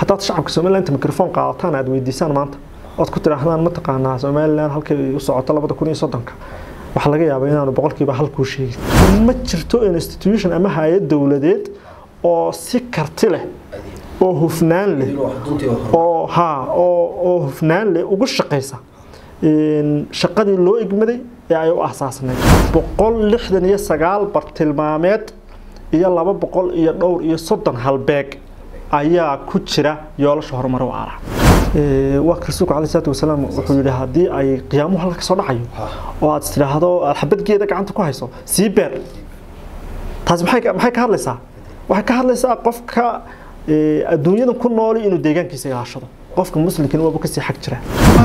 حتى شعبك سوماليلاند أنت ميكروفون قاطعنا عاد ويديسان مانتا أذكر تراهنا متقنا سوماليلاند هالك يصعد طلبة كوني صدقك وحلاقي يا بينا أنا بقولك يبقى هالكل شيء ما تشرتوا institution أما هاي الدولة أو سكرت له أو هفنان له أو هفنان له وقش قيسة شقدي لو إجمدي أيو أساسنا بقول لحدن يسقال برتلمامات يلا بقول يدور يصدن هالباك أيا كتشرة يلا شهر مرة عارة وكرسوك عليه الصلاة والسلام وحول هذه أي قيامه هلك صنعيه وأسترى هذا الحبة جيدك عنك كويسه سيبر تازم محيك هاللسا وحك هاللسا قفك الدنيا كل نوري إنه ديجان كيسي عشرة قفك مسلم كانوا بكسي حق ترى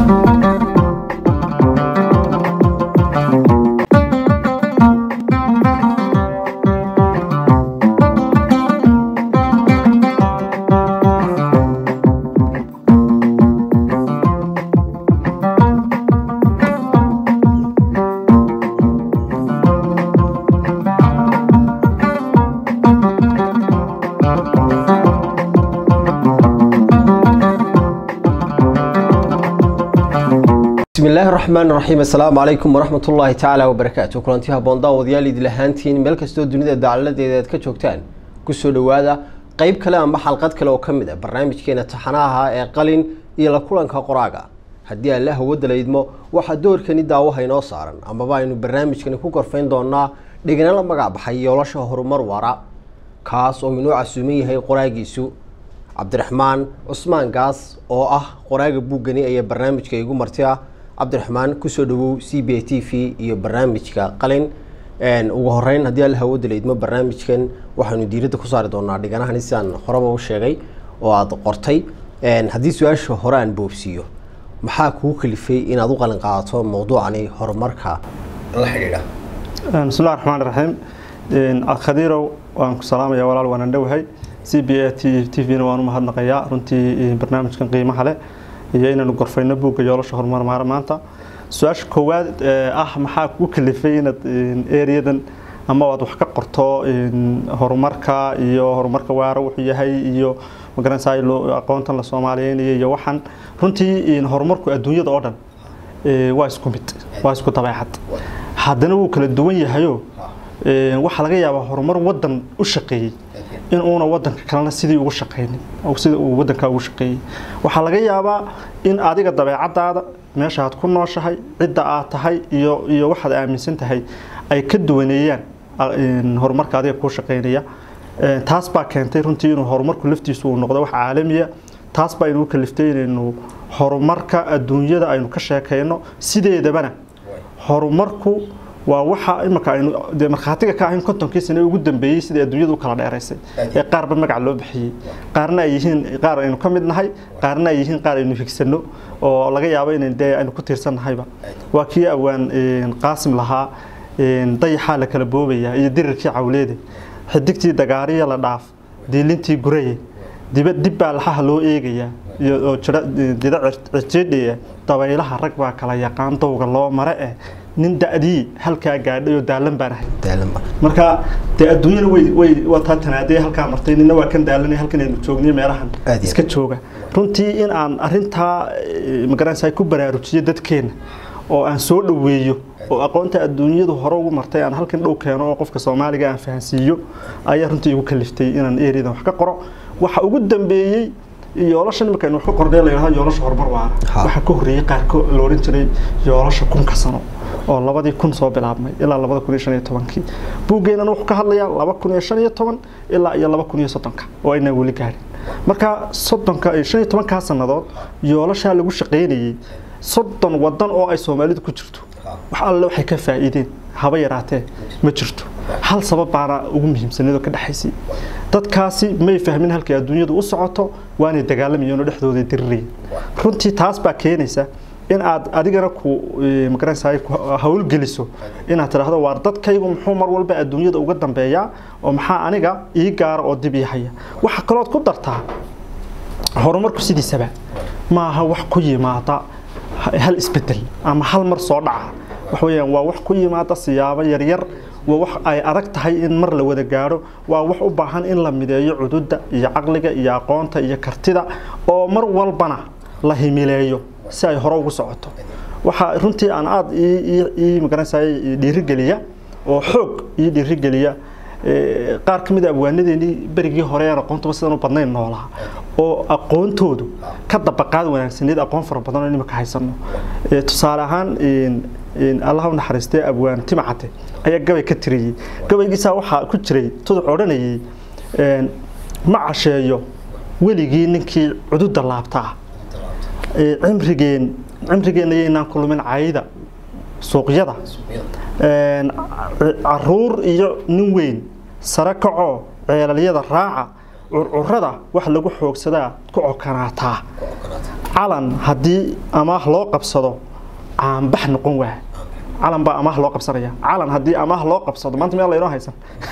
بسم الله الرحمن الرحيم. السلام عليكم ورحمة الله تعالى وبركاته. كلانتيها بوندا وديالي دلهانتين ملك استود الدنيا دعالة ka joogtaan ku soo dhawaada qayb kale ama xalqad kale oo kamid ah barnaamijkeena taxanaha ee qalin iyo la kulanka qoraaga. Haddii Allah wada leedmo waxa doorkani daawaha inoo saaran ama aynu barnaamijkani ku korfayn doonaa dhigana la magac baxay yoolasha horumar waara kaas oo minuu casuumay yahay qoraagiisu Cabdiraxmaan Cusmaan Gaas oo ah qoraaga buugani ee barnaamijka igu martiya Cabdiraxmaan ku soo dhawow CBA TV iyo barnaamijka qalin ugu horeyn hadii Allah wada leedmo barnaamijkan waxaanu diiradda ku saari doonaa dhiganahan isaan horaba u sheegay oo aad qortay hadii su'aasha hore aan boobsiyo maxaa ku kalifay inaad u qalin qaadato mowduucani horumarka la xiriira bismillaahir rahmaanir rahiim khadiirow waan ku salaamaya walaal waan dhawahay CBA TV waan u mahadnaqayaa runtii barnaamijkan qiimaha leh iyo inaan gorfayno buugga yoolasha horumar maanta su'aasha koowaad maxaa ku kalifay inaad ereyadan ama aad wax ka qorto horumarka waara wuxuu yahay iyo magaranaysaa aqoontan la Soomaaliyeed iyo waxan runtii horumarku adduunyada oo dhan waa isku mid waa isku tabaayad haddana uu kala duwan yahay waxa laga yaabaa horumar wadan u shaqeeyay in uuna wadanka kalena sidii ugu shaqeeyay oo sida uu wadanka ugu shaqeeyay waxa laga yaabaa in adiga dabeecadaada meesha aad ku nooshahay cidda aad tahay iyo waxaad aaminsan tahay ay ka duwaneeyaan horumarka adiga ku shaqeynaya taas baa keentay runtii inuu horumarku laftiisu uu noqdo wax caalami ah taas baa inuu kaliftay inuu horumarka adduunyada aynu ka sheekayno sideedabana horumarku waa waxa imaka aynu marxatiga ka ahayn kontonkii sano ugu dambeeyay sida adduunyadu u kala dheeraysay ee qaarba magac loo bixiyay qaarna ay yihiin qaar aynu ka mid nahay qaarna ay yihiin qaar aynu figsano oo laga yaabo in aynu ku tiirsanahayba waa kii awaan qaasim lahaa dayaxa la kala boobaya iyo dirirkii cawleede xidigtii dagaariya la dhaaf diilintii gureye dib baa laxaha loo eegaya iyo jira dida cirjeedhiya dabaylaha rag baa kala yaqaan dowga loo mare nin daadii halka gaadhay oo daalan baan ahay marka adduunyada way wata tanaadee halka martay nina waa kan daalanay halkan aynu joognay meelahan iska jooga runtii in aan arinta magaranaysaa ku baraarujiyo dadkeena oo aan soo dhaweeyo oo aqoonta adduunyadu hore ugu martay aan halkan dhow keeno oo qofka Soomaaliga aan fahansiiyo ayaa runtii ugu kaliftay inaan ereyadan wax ka qoro waxa ugu dambeeyay yoolashan markaan wax ka qorday leeyahay yoolasha horumar waara waxa ka horeeyay qaar ka loorin jiray yoolasha 1000 sano oo 2000 soo bilaabmay ilaa 2015 buugeenana wuxuu ka hadlayaa 2015 ilaa 2030 oo ayna wali gaarin marka 15 ka sanadood yoolasha lagu shaqeynayay 30 wadan oo ay Soomaalidu ku jirto wax alle waxay ka faa'iideen haba yaraatee ma jirto hal sabab baana ugu muhiimsanado ka dhaxaysay dadkaasi may fahmin halka adduunyadu u socoto waana dagaalamayeen oo dhexdooda dirireen runtii taas baa keenaysa in aad adigana ku magaranaysaa hawl geliso in aad tiraahdo waar dadkaygu muxuu mar walba adduunyada uga dambeeya oo maxaa aniga ii gaar oo dib yahay waxa kale oo ku dartaa horumarku sidiisaba ma aha wax ku yimaada hal isbedel ama hal mar soo dhaca wax weeyaan waa wax ku yimaada siyaabo yar yar ووح أي أركت هاي إن مر لو ذكاره ووح أباهن إن لم يدعي عدودة يعقلك يعقونته يكرتدا أو مر والبنا الله ملايو ساي هروج صعته وح رنتي أنا عاد مكان ساي ديرجلية أو حق ديرجلية qaar kamid ah abwaanadeeni berigii hore aan aqoonta sidaan u badnayn noolaha oo aqoontoodu ka dabaqaad wanaagsaneed aqoon fara badan oo nimka haysano tusaale ahaan Allah u naxariistay abwaan timacate ayaa gabay ka tiriyay gabaygiisa waxa ku jiray tud oranayay ma casheeyo weligii ninkii cududa laabtaa cimrigeena inaan kulmin caayida suuqyada caruur iyo nin weyn sare kaco ceelalyada raaca curcurada wax lagu xoogsadaa ku cokanaata calan hadii amaah loo qabsado aan bax noqon waa calan ba amaah loo qabsanaya calan hadii amaah loo qabsado maanta meel la inoo haysan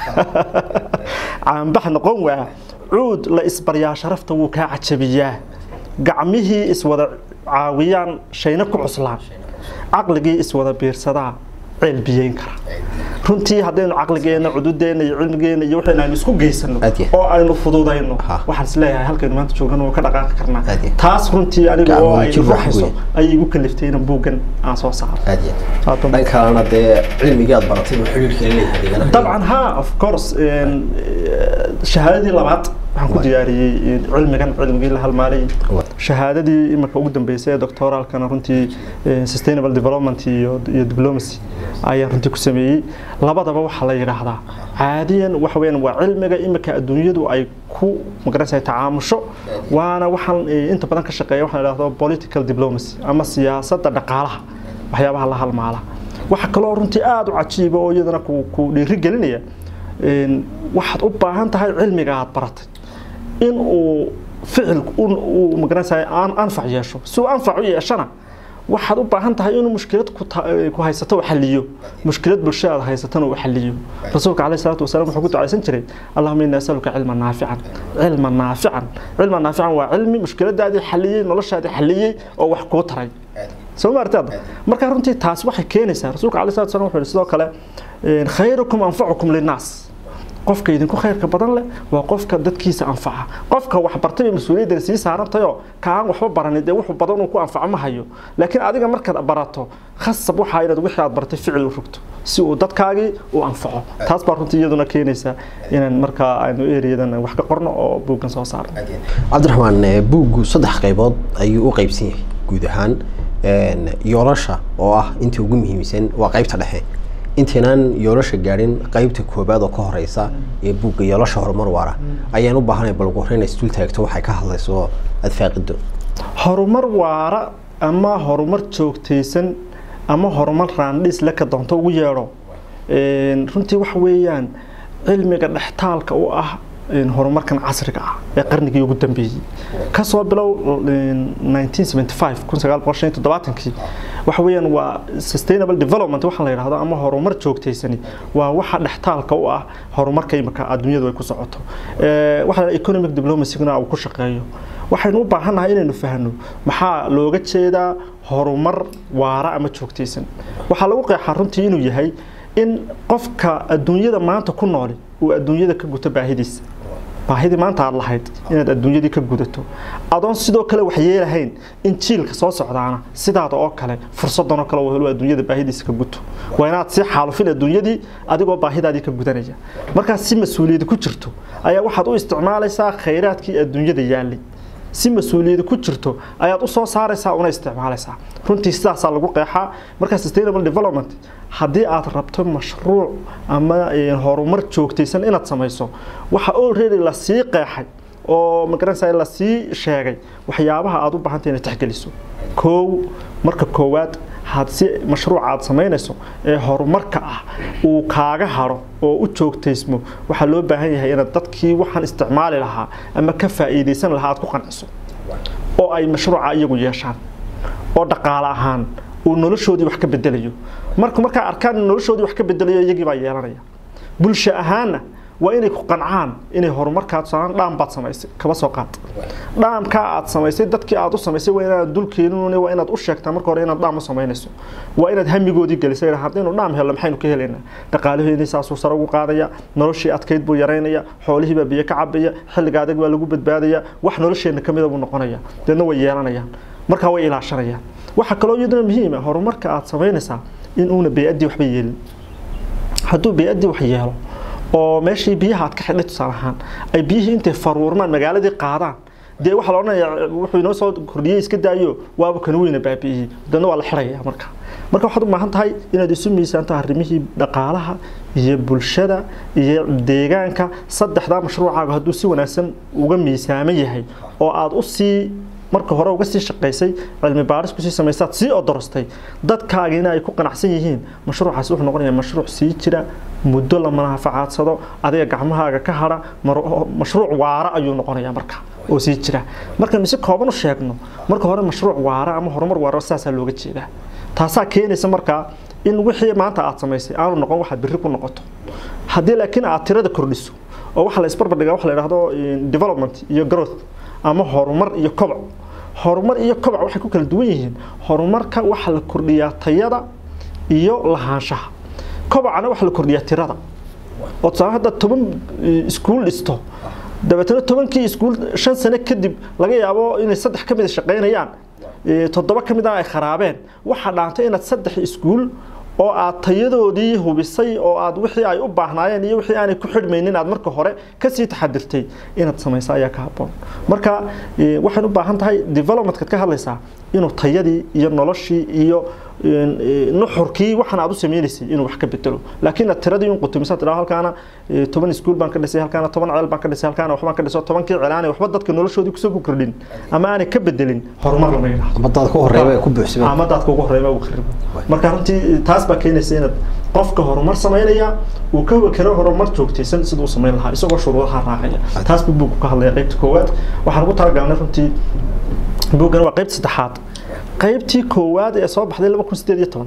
aan bax noqon waa cuud la isbaryaa sharafta wuu ka cajabiyaa gacmihii iswada caawiyaan shayna ku cuslaan aqligii iswada biirsadaa cilbiyeyn kara runtii hadaynu aqligeena cududeena iyo cilmigeena iyo waxaan isku geysano oo aynu fududayno waxaan isleeyahay halkan maanta joogano ka dhaqaaqi karnaa taas runtii aniga oo ay ruuxiso ay igu kaliftayna buugan aan soo saaro dhankaana dee cilmiga aad baratay oo xiriirka leeyahay طبعا ها of course shahaadadii labaad waxaan ku diyaariyay cilmiga la halmaalay shahaadadii imika ugu dambeysay doctoralkana runtii sustainable development iyo diplomacy ayaan runtii ku sameeyay labadaba waxa la yiraahdaa caadiyan wax weyn waa cilmiga imika adduunyadu ay ku magarasay tacaamusho waana waxaan inta badan ka shaqeeyo waxa la yiraahdo political diplomacy ama siyaasadda dhaqaalaha waxyaabaha la halmaala waxa kale oo runtii aad u cajiib oo iyadana ku dhiirigelinaya waxaad u baahan tahay cilmiga aad baratay in uu ficil uu magarasay aan anfac yeesho soo anfac u yeeshana waxaad u baahan tahay inuu mushkilad ku haysato xalliyo mushkilad bulshada haysatana uu xalliyo rasuulka kaleey salaatu wasalaam wuxuu ku ducaysan jiray allahumma inna nas'aluka ilman naafi'an waa cilmi mushkiladaadii xalliyay noloshaadii xalliyay oo wax ku taray soo martada marka runtii taas waxay keenaysaa rasuulka kaleey salaatu wasalaam wuxuu sidoo kale khayrukum anfa'ukum linnas qofka idinku khayrka badan leh waa qofka dadkiisa anfaca qofka wax bartay mas'uuliyadda si saarantayo kaan waxba baranid wuxuu badan uu ku anfaco ma hayo laakiin adiga markaad barato khasab waxa inaad wixii aad bartay ficil u rugto si uu dadkaagi u anfaco taas baa runtii iyaduna keenaysa inaan marka aynu ereyadan wax ka qorno oo buugan soo saarno Cabdiraxmaan buugu saddex qaybood ayuu u qaybsan yahay guud ahaan yoolasha oo ah intii ugu muhiimsan waa qaybta dhexe intaanaan yoolasha gaarin qaybta koobaad oo ka horeysa ee buugga yoolasha horumar waara ayaan u baahanay bal ugu horeyn istul taagto waxay ka hadlayso adfaaqido horumar waara ama horumar joogteysan ama horumar raandhis la ka doonto ugu yeero runtii wax weeyaan cilmiga dhextaalka u ah horumarkan casriga ah ee qarnigii ugu dambeeyay ka soo bilow 1975 waxa weeyaan waa sustainable development waxa la yiraahdo ama horumar joogteysani waa waxa dhextaalka u ah horumarka imika adduunyadu ay ku socoto waxa economic diplomacy-guna uu ku shaqeeyo waxaynu u baahanahay inaynu fahanno maxaa looga jeedaa horumar waara ama joogteysan waxa lagu qeexaa runtii inuu yahay in qofka adduunyada maanta ku nool uu adduunyada ka guto baahidiisa baahidi maanta aad lahayd inaad adduunyada ka gudato adoon sidoo kale wax yeelahayn in jiilka soo socdaana sidaada oo kale fursadan oo kale oo helo adduunyada baahidiisa ka guto waa inaad si xaalufin adduunyadii adigoo baahidaadii ka gudanaya marka si mas'uuliyad ku jirto ayaa waxaad u isticmaalaysaa khayraadkii adduunyada yaalay si mas'uuliyad ku jirto ayaad u soo saaraysaa una isticmaalaysaa runtii sidaas lagu qeexaa marka sustainable development haddii aad rabto mashruuc ama horumar joogteysan inaad samayso waxa already la sii qeexay oo magaranaysaa la sii sheegay waxyaabaha aad u baahan tahay inaad tixgeliso marka koowaad hadsi mashruuc aad samaynayso ee horumarka ah uu kaaga haro oo u joogteysmo waxa loo baahan yahay inaad dadkii waxaan isticmaali lahaa ama ka faa'iideysan lahaa aad ku qanciso oo ay mashruuca iyagu yeeshaan oo dhaqaale ahaan uu noloshoodii wax ka bedelayo marka arkaan noloshoodii wax ka bedelayo iyagii baa yeelanaya bulsho ahaana وإنك قنعان إنه هرمركات صار دام بات سمايسي كبسوقات دام كات سمايسي دتك عادو سمايسي وين دول كينون وين أشياء تمر كورينا دام سماينسو وين هم يجودي جلسة هذين ودام هلا محين كهلنا تقاله هني ساسو سرقوا قاضية نرشي أتكيد بيرينيا حوله ببيع كعبية حل قاعدك ولا جوبت بادية وإحنا نرشي إن كمية بنقنية لأنه ويانا marka way ilaashanayaan waxa kale oo iyaduna muhiim ah horumarka aad sameynaysaa in uu beeyadii wax yeelin haduu beeyadii wax yeelo oo meeshii biyaha aad ka xidhay tusaalaan ay biyihii intay faruurmaan magaaladii qaadaan dee waxa la oranayaa wuxuu inoo soo kordhiyay iska daayo waaba kan weyn baabiyi dadna waa la xirayaa marka waxaad u baahan tahay inaad isu miisaanto arrimihii dhaqaalaha iyo bulshada iyo deegaanka saddexda mashruucaaga haduu si wanaagsan uga miisaaman yahay oo aad u sii marka hore uga sii shaqeysay cilmi baaris ku sii sameysay si oo dorastay dadkaaga ay ku qanacsan yihiin mashruucaas wuxuu noqonayaa mashruuc sii jira muddo la manaafacadsado adiga gacmahaaga ka hara mashruuc waara ayuu noqonayaa marka oo sii jira marka mise kooban u sheegno marka hore mashruuc waara ama horumar waara saasa looga jeedaa taasa keenaysa marka in wixii maanta aad sameysay aanu noqon waxa birri ku noqoto hadii laakiin aad tirada kordhiso oo waxa la isbarbardhigaa waxa la yiraahdo development iyo growth ama horumar iyo koboc horumar iyo koboc waxay ku kala duwan yihiin horumarka waxa la kordhiyaa tayada iyo lahaanshaha kobocana waxa la kordhiyaa tirada oo sababta 10 iskuul dhisto dabeetana 10kii iskuul 5 sano kadib laga yaabo inay 3 kamid shaqeynayaan 7 kamid ay kharaabeen waxa dhaantay inaad 3 iskuul oo aad tayadoodii hubisay oo aad wixii ay u baahnaayeen iyo wixii aanay ku xidhmaynin aad marka hore ka sii taxadirtay inaad samayso ayaa ka haboon marka waxaan u baahan tahay development-ka ka hadlaysaa inuu tayadii iyo noloshii iyo nuxurkii waxaan aad u sameeysay inuu wax ka bedelo laakiin tiradii in qutubisa tiraa halkaana 10 iskuul baan ka dhisay halkaana 10 ceel baan ka dhisay halkaana waxbaan ka dhisay 10kii ceelaanay waxba dadka noloshoodii ku soo kordhin ama aanay ka bedelin horumar lama yiraahdo ama dadka horeeyay ku buuxsamay ama dadka ugu horeeyay uu kharibo marka runtii taas baa keenaysa in qofka horumar sameeynaya uu ka wakaro horumar joogtaysan sidoo sameyn lahaa isagoo shuruudaha raacaya taas buu ka hadlaya qaybta koowaad waxaan ugu talagalnay runtii buugan waa qaybta saddexaad qaybtii koowaad ee soo baxday 2018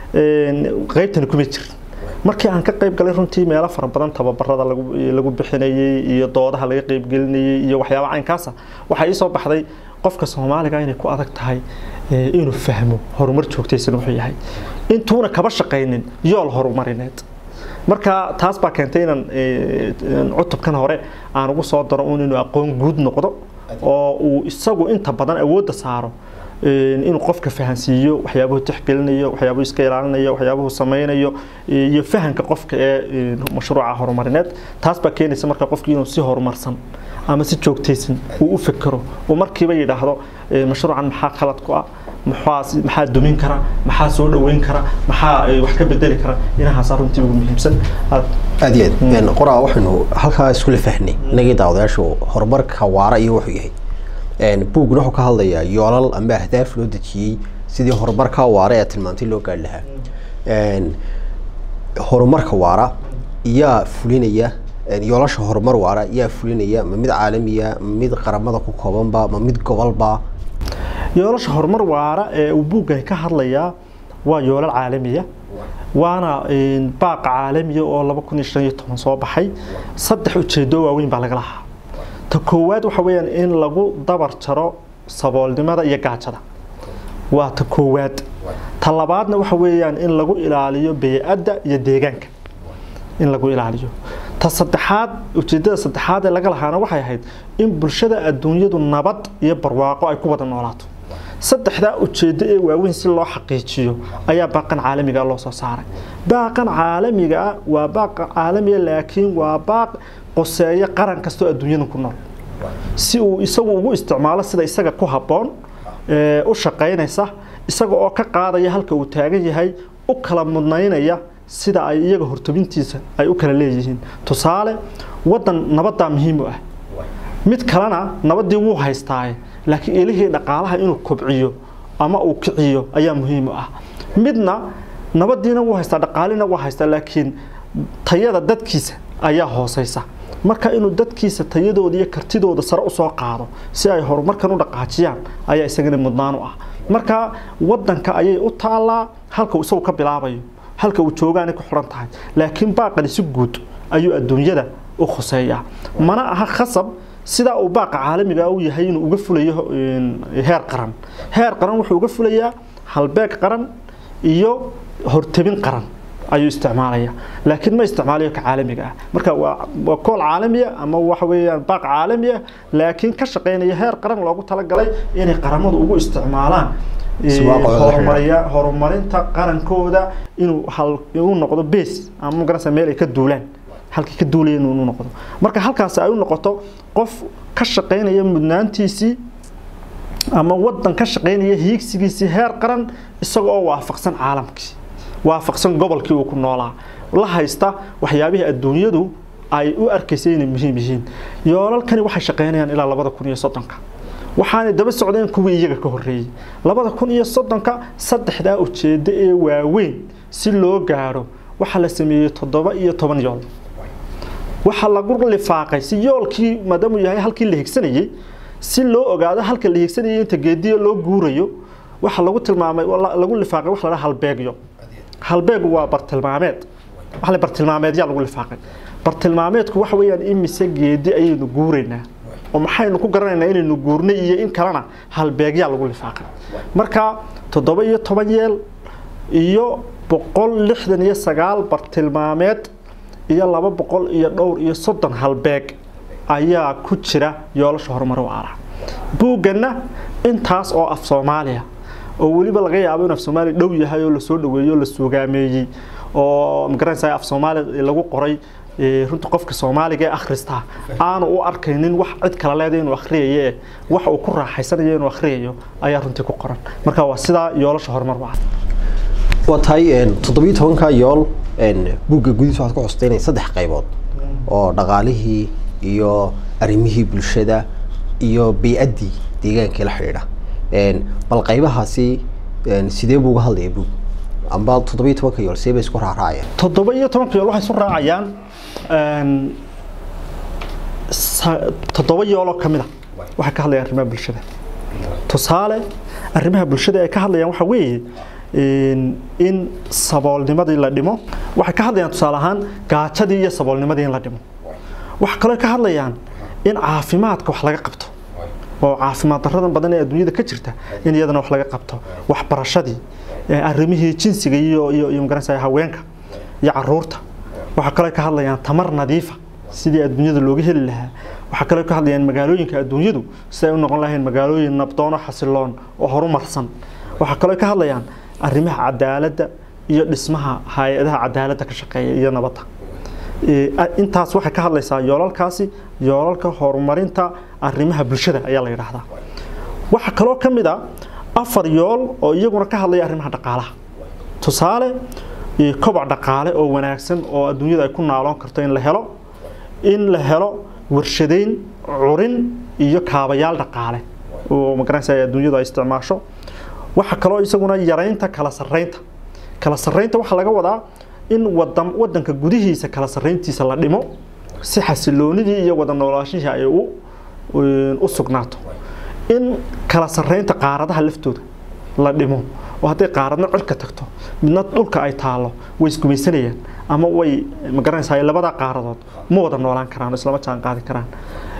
qaybtan kuma jirin markii aan ka qayb galay runtii meelo fara badan tababarada lagu bixinayay iyo doodaha laga qayb gelinayay iyo waxyaabo caynkaas ah waxa ay soo baxday qofka Soomaaliga inay ku adag tahay inuu fahmo horumar joogtaysan wuxuu yahay intuuna kaba shaqeynin yool horumarineed marka taas baa keentay inaan cutubkan hore aan ugu soo daro inuu aqoon guud noqdo oo uu isagu inta badan awood saaro inuu qofka fahansiiyo waxyaabaha tixgelinayo waxyaabaha iska ilaalinayo waxyaabaha sameeynayo iyo fahanka qofka ee mashruuca horumarineed taas baa keenaysa marka qofkii inuu si horumarsan ama si joogtaysan uu u fikiro oo markiiba yiraahdo mashruucan maxaa khalad ku ah maxaa dumin kara maxaa soo dhaweyn kara maxaa wax ka bedeli kara inahaas runtii ugu muhiimsan aad qoraa waxaanu halka isku la fahnay naga daawadaasho horumarka waara iyo wuxuu yahay buugna wuxuu ka hadlayaa yoolal ama ahdaaf loo dejiyay sidii horumarka waara ee tilmaantay loo gaar lahaa horumarka waara iyo fulinaya yoolasha horumar waara iyo fulinaya mid caalamiya mid qaramada ku koobanba mid gobolba yoolasha horumar waara ee uu buugani ka hadlayaa waa yoolal caalamiya waana baaq caalamiya oo 2015 soo baxay saddex ujeedo waaweyn baa laga lahaa ta koowaad waxa weeyaan in lagu dabar jaro saboolnimada iyo gaajada waa ta koowaad ta labaadna waxa weeyaan in lagu ilaaliyo beeyada iyo deegaanka in lagu ilaaliyo ta saddexaad ujeedada saddexaad ee laga lahaana waxay ahayd in bulshada adduunyadu nabad iyo barwaaqo ay ku wada noolaato saddexda ujeedo ee waaweyn si loo xaqiijiyo ayaa baaqan caalamiga loo soo saaray baaqan caalamiga waa baaq caalami laakiin waa baaq qoseeyo qaran kasto adduunyada ku nool si uu isagu ugu isticmaalo sida isaga ku haboon u shaqeynaysa isaga oo ka qaadaya halka uu taagan yahay u kala mudnaynaya sida ay iyaga hortobintiisa ay u kala leeyihiin tusaale wadan nabadda muhiim u ah mid kalena nabadii wuu haystaa laakiin ilaahay dhaqaalaha inuu kobciyo ama uu kiciyo ayaa muhiim u ah midna nabadiina wuu haystaa dhaqaalina wuu haystaa laakiin tayada dadkiisa ayaa hooseysa marka inuu dadkiisa tayadooda iyo kartidooda sare u soo qaado si ay horumarkan u dhaqaajiyaan ayaa isagana mudnaan u ah marka wadanka ayay u taalaa halka uu soo ka bilaabayo halka uu joogaan ku xiran tahay laakiin baaqani si guud ayuu adduunyada khuseeya mana aha khasab sida uu baaqa caalamiga uu yahay inuu uga fulayo heer qaran wuxuu uga fulayaa halbeeg qaran iyo hortabin qaran ayuu isticmaalaya laakiin ma isticmaalayo ka caalamiga ah marka waa kool caalamiya ama waxa weeyaan baaq caalamiya laakiin ka shaqeynaya heer qaran loogu talagalay inay qaramadu ugu isticmaalaan horumarinta qarankooda inuu noqdo base ama garanaysa meel ay ka duulaan halkii ka duulayeen inuu noqdo marka halkaas ay u noqoto qof ka shaqeynaya mudnaantiisii ama wadan ka shaqeynaya hiigsigiisii heer qaran isagoo waafaqsan caalamkii waafaqsan gobolkii uu ku noolaa la haysta waxyaabaha adduunyadu ay u arkaysay inay muhiim yihiin yoolalkani waxay shaqeynayaan ilaa 2030 waxaana daba socdeen kuwii iyaga ka horeeyay 2030 saddexda ujeedo ee waaweyn si loo gaaro waxa la sameeyay 17 yool waxa lagu lifaaqay si yoolkii maadaama yahay halkii la higsanayay si loo ogaado halka la higsanayay inta geediyo loo guurayo waxa lagu tilmaamay lagu lifaaqay wax la halbeegyo halbeegu waa bartilmaameed waxa la bartilmaameedya lagu lifaaqay bartilmaameedku waxa weeyaan imise geedi ayaynu guureynaa oo maxaynu ku garanaynaa inaynu guurnay iyo in kalena halbeegya lagu lifaaqay marka 17 yeel iyo 169 bartilmaameed iyo 230 halbeeg ayaa ku jira yoolasha horumar waara buugana intaas oo af Soomaaliya oo waliba laga yaabo in af Soomaali dhow yahay oo la soo dhaweeyo la suugaameeyay oo magaranaysa af Soomaali lagu qoray runta qofka Soomaaliga akhrista aan u arkaynin wax cid kala leedahay inuu akhriyo wax uu ku raaxaysanayo inuu akhriyo ayaa runtii ku qoran marka waa sida yoolasha horumar waara watay 17 yool buugga gudihiisa waxaad ku xusteynay 3 qaybood oo dhaqaalihii iyo arrimihii bulshada iyo bii'adii deegaanka la xiriira bal qaybahaasi sidee buu uga hadlayay buug amba 17 yool see bay isku raacayaan 17 yool waxay isku raacayaan 7 yool oo kamid ah waxa ka hadlaya arrimaha bulshada tusaale arrimaha bulshada ay ka hadlayaan waxa weeye in saboolnimadii la dhimo waxa ka hadlayaan tusaale ahaan gaajadii iyo saboolnimadii in la dhimo waxa kale ka hadlayaan in caafimaadka wax laga qabto oo caafimaad darrada badan ee adduunyada ka jirta in iyadana wax laga qabto wax barashadii arrimihii jinsiga iyo magaranaysa haweenka iyo caruurta waxa kale ka hadlayaan tamar nadiif ah sidii adduunyada looga heli lahaa waxa kale ka hadlayaan magaalooyinka adduunyadu si ay u noqon lahayn magaalooyin nabdoon oo xasiloon oo horumarsan waxa kale ka hadlayaan arrimaha cadaaladda iyo dhismaha hay'adaha cadaaladda ka shaqeeya iyo nabadda intaas waxa ka hadlaysaa yoolalkaasi yoolalka horumarinta arrimaha bulshada ayaa la yiraahdaa waxa kale oo kamid ah 4 yool oo iyaguna ka hadlaya arrimaha dhaqaalaha tusaale koboc dhaqaale oo wanaagsan oo adduunyada ay ku naaloon karto in la helo warshadeyn curin iyo kaabayaal dhaqaale oo magaranaysa adduunyadu ay isticmaasho waxa kale oo isaguna yareynta kala sarreynta waxa laga wadaa in wadanka gudihiisa kala sarreyntiisa la dhimo si xasiloonidii iyo wada noolaanshihi ay u sugnaato in kala sarreynta qaaradaha laftooda la dhimo oo haday qaaradna cirka tagto midna dhulka ay taalo way isgumaysanayaan ama way magaranaysaa labada qaaradood ma wada noolaan karaan isla ma jaan qaadi karaan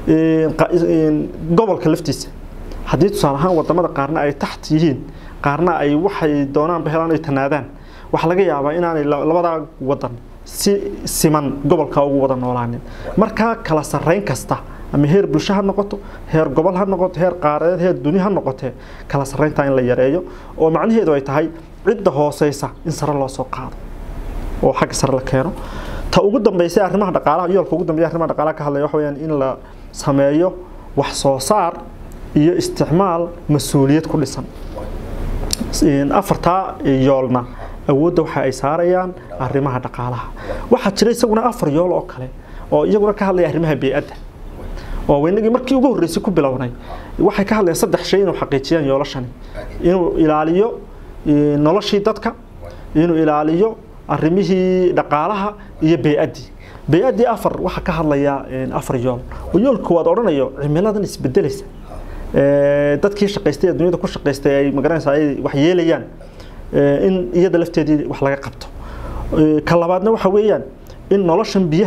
gobolka laftiisa hadii tusaale ahaan wadamada qaarna ay taxt yihiin qaarna ay waxay doonaan bahelaan ay tanaadaan waxa laga yaabaa inaanay labada wadan si siman gobolka ugu wada noolaanin marka kala sarreyn kasta ama heer bulsho ha noqoto heer gobol ha noqoto heer qaaradeed heer dunia ha noqoto kala sarreynta in la yareeyo oo macnaheedu ay tahay cidda hooseysa in sare loo soo qaado oo xaq sare la keeno ta ugu dambeysay arrimaha dhaqaalaha yoolka ugu dambeeyay arrimaha dhaqaalaha ka hadlaya waxa weeyaan in la sameeyo wax soo saar iyo isticmaal mas'uuliyad ku dhisan afarta yoolna awoodda waxa ay saarayaan arrimaha dhaqaalaha waxa jira isaguna 4 yool oo kale oo iyaguna ka hadlaya arrimaha bii'adda oo weynagii markii ugu horeysay ku bilownay waxay ka hadlayaan 3 shay inuu xaqiijiyaan yoolashani inuu ilaaliyo noloshii dadka inuu ilaaliyo arrimihii dhaqaalaha iyo bii'addi 4 waxa ka hadlaya 4 yool oo yoolku waad oranayo cimiladan isbedelaysa dadkii shaqaystay adduunyada ku shaqaystay ay magaranaysaa ay wax yeelayaan in iyada lafteedii wax laga qabto ka labaadna waxa weeyaan in noloshan biyaha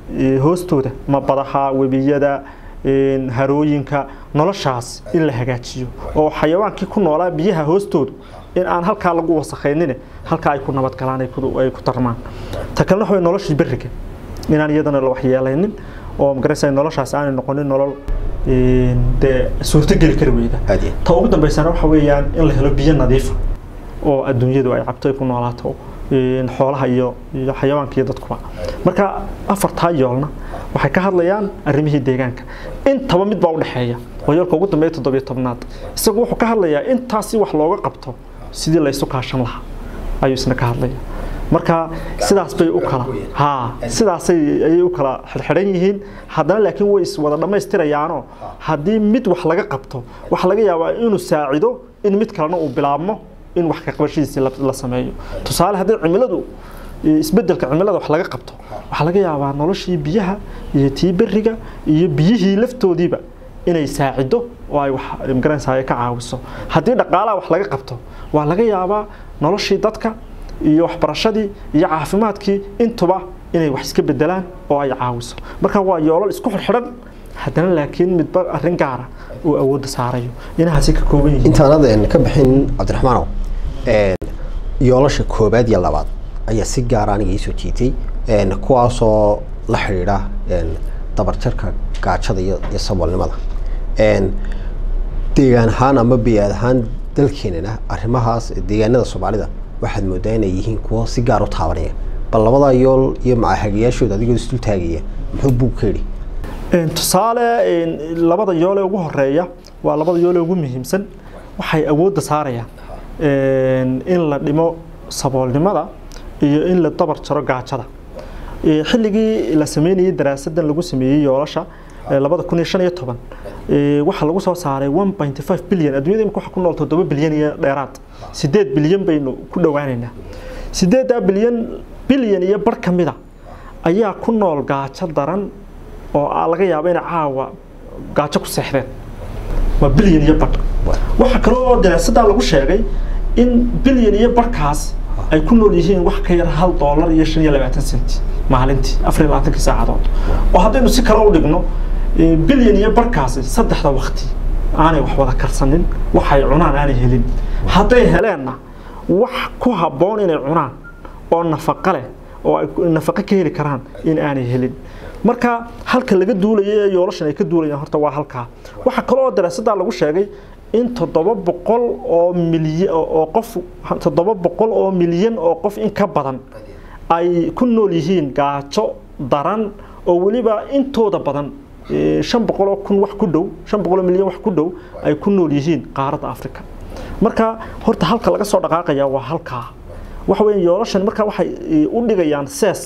hoostooda ma badaha webiyada harooyinka noloshaas in la hagaajiyo oo xayawaankii ku noolaa biyaha hoostooda in aan halkaa lagu wasakhaynin halkaa ay ku nabad galaan ay ku tarmaan ta kalena waxa noloshii bariga inaan iyadana la waxyeelaynin oo magarasay noloshaas aan noqonin nolol de suurta gali kar weeyda ta ugu dambeysana waxa weeyaan in la helo biyo nadiif oo adduunyadu ay cabto ku noolaato xoolaha iyo xayawaanka iyo dadkuba marka afarta yoolna waxay ka hadlayaan arrimihii deegaanka intaba mid baa u dhaxeeya oo yoolka ugu dambeeya 17aad isagu wuxuu ka hadlayaa intaasi wax looga qabto sidii la isu kaashan lahaa ayuu isna ka hadlayaa marka sidaas bay u kala sidaas ay u kala xirxiran yihiin haddana laakiin way is wada dhameystirayaano haddii mid wax laga qabto wax laga yaabaa inuu saacido in mid kalena uu bilaabmo in wax ka qabashiisa la sameeyo tusaale haddii cimiladu isbedelka cimilada wax laga qabto waxa laga yaabaa noloshii biyaha iyo tii bariga iyo biyihii laftoodiiba inay saacido oo ay wax magaranaysaa ka caawiso haddii dhaqaalaha wax laga qabto waa laga yaabaa noloshii dadka iyo waxbarashadii iyo caafimaadkii intuba inay wax iska bedelaan oo ay caawiso marka waa yoolal isku xirxiran haddana laakiin midba arrin gaar ah oo awood saarayo inahaasi ka kooban yihiin intaanada ka bixin Cabdiraxmaanow yoolasha koobaad iyo labaad ayaa si gaar ah aniga soo jiitay kuwaasoo la xiriira dabarjarka gaajada iyo saboolnimada deegaan ahaan ama biyaad ahaan dalkeenana arrimahaas deegaanada Soomaalida waxaad moodaa inay yihiin kuwa si gaar u taabanaya bal labada yool iyo macahagiyashooda adigoo isdul taagaya muxuu buu ka yiri tusaale labada yool ee ugu horeeya waa labada yool ee ugu muhiimsan waxay awood saarayaan in la dhimo saboolnimada iyo in la dabar jaro gaajada xilligii la sameeyay daraasadan lagu sameeyay yoolasha 2015 waxa lagu soo saaray 1.5 bilyan adduunyada waxa ku nool 7 bilyan iyo dheeraad 8 bilyan baynu ku dhawaanaynaa 8 bilyan iyo bar kamida ayaa ku nool gaajo daran oo laga yaabo in caawa gaajo ku seexdeen waa bilyan iyo bar waxa kale oo daraasada lagu sheegay in bilyan iyo barkaas ay ku nool yihiin wax ka yar $1 iyo 25 sent maalintii 24 saacadood oo haddaynu si kale u dhigno bilyan iyo barkaas saddexda waqti aanay wax wada karsanin waxay cunaan aanay helin hadday heleenna wax ku haboon inay cunaan oo nafaqo leh oo ay nafaqo ka heli karaan in aanay helin marka halka laga duulayo yoolashan ay ka duulayaan horta waa halka waxa kale oo daraasada lagu sheegay in 700 oo milyan oo qof 700 oo milyan oo qof in ka badan ay ku nool yihiin gaajo daran oo waliba intooda badan 500 kun wax ku dhow 500 milyan wax ku dhow ay ku nool yihiin qaaradda Afrika marka horta halka laga soo dhaqaaqaya waa halka waxa weyn yoolashan marka waxay u dhigayaan sees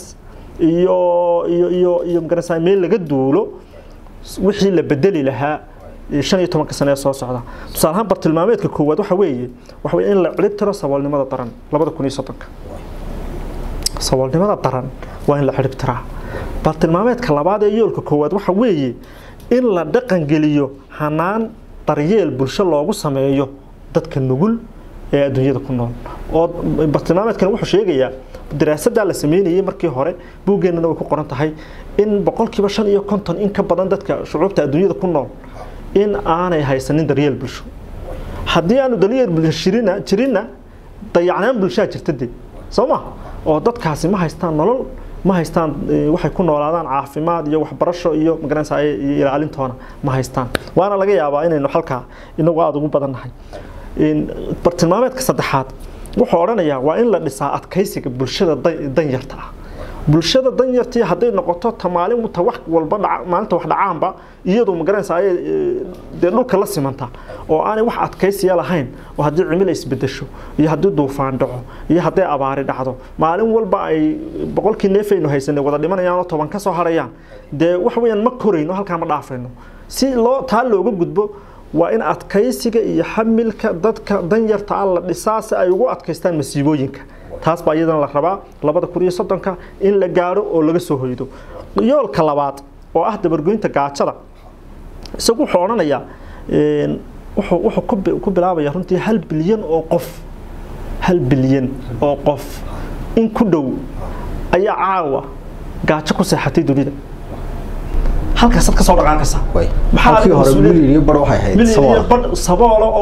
iyo magaranaysaa meel laga duulo wixii la bedeli lahaa 15 sano soo socda tusaale ahaan bartilmaameedka koowaad waxa weeye in la ciribtiro saboolnimada daran 2030 saboolnimada daran waa in la ciribtiraa bartilmaameedka labaad ee yoolka koowaad waxa weeye in la dhaqan geliyo hanaan daryeel bulsho loogu sameeyo dadka nugul ee adduunyada ku nool oo bartilmaameedkan wuxuu sheegayaa daraasada la sameeyay markii hore buugeennana way ku qoran tahay in 5% in ka badan dadka shucuubta adduunyada ku nool in aanay haysanin daryeel bulsho haddii aanu daryeel bulsho jirina dayacnaan bulshada jirtay Soomaa oo dadkaasi ma haystaan nolol ma haystaan waxay ku noolaadaan caafimaad iyo waxbarasho iyo magaranaysaa ilaalintoona ma haystaan waana laga yaabaa inaynu halka inagu aad ugu badannahay bartilmaameedka saddexaad wuxuu oranayaa waa in la dhisaa adkaysiga bulshada danyarta ah bulshada danyartii haday noqoto tamaalin muta wax walba maalinta wax dhacaanba iyadoo magaranaysaa dhulka la simanta oo aanay wax adkaysiya lahayn oo hadii cimilo isbedesho iyo hadii duufaan dhaco iyo hadii abaari dhacdo maalin walba ay boqolkii neefaynu haysanay wada dhimanayaan oo 10 ka soo harayaan de wax weeyaan ma korayno halka ma dhaafayno si loo taa looga gudbo waa in adkaysiga iyo xamilka dadka danyarta la dhisaa si ay ugu adkaystaan masiibooyinka taas baa iyadana la rabaa 2030 in la gaaro oo laga soo hoydo yoolka labaad oo ah dabargoynta gaajada isagu wuxuu oranayaa wuxuu ku bilaabaya runtii 1 bilyan oo qof in ku dhow ayaa caawa gaajo ku seexatay dunida halkaas ka soo dhaqaaqaysa maxaa kii hore milyan bar waxay ahayd sabool oo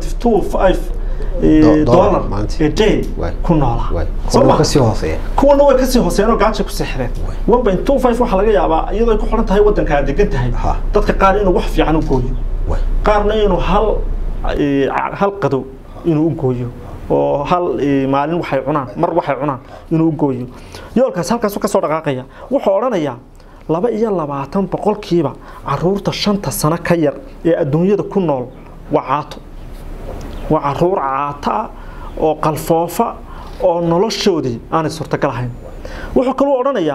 1.25 dollar a day ku noolaa soo ka sii hooseeya kuwana way ka sii hooseeyaan gaajo ku seexdeen 1.25 waxa laga yaabaa iyadoo ku xiran tahay wadanka aad degan tahay dadka qaar inuu wax fiican u gooyo qaarna inuu hal qado inuu u gooyo oo hal maalin waxay cunaan mar waxay cunaan inuu u gooyo yoolkaas halkaas ka soo dhaqaaqaya wuxuu oranayaa 22% caruurta 5 sano ka yar ee adduunyada ku nool waa caato waa caruur caata oo qalfoofa oo noloshoodii aan suurtagal ahayn wuxuu kaloo oranayaa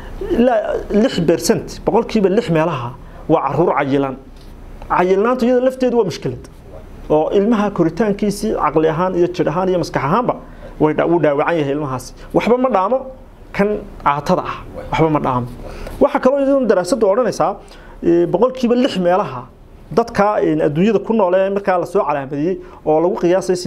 6% boqolkiiba 6 meelaha waa caruur cayilaanta iyada lafteedu waa mushkilad oo ilmaha koritaankiisii aqli ahaan iyo jir ahaan iyo maskax ahaanba way dhaawacan yahay ilmahaasi waxba ma dhaamo kan caatada ah waxba ma dhaamo waxa kaloo iyadoo daraasadu oranaysaa boqolkiiba 6 meelaha dadka adduunyada ku nool ee marka la soo calaamadiyay oo lagu qiyaasay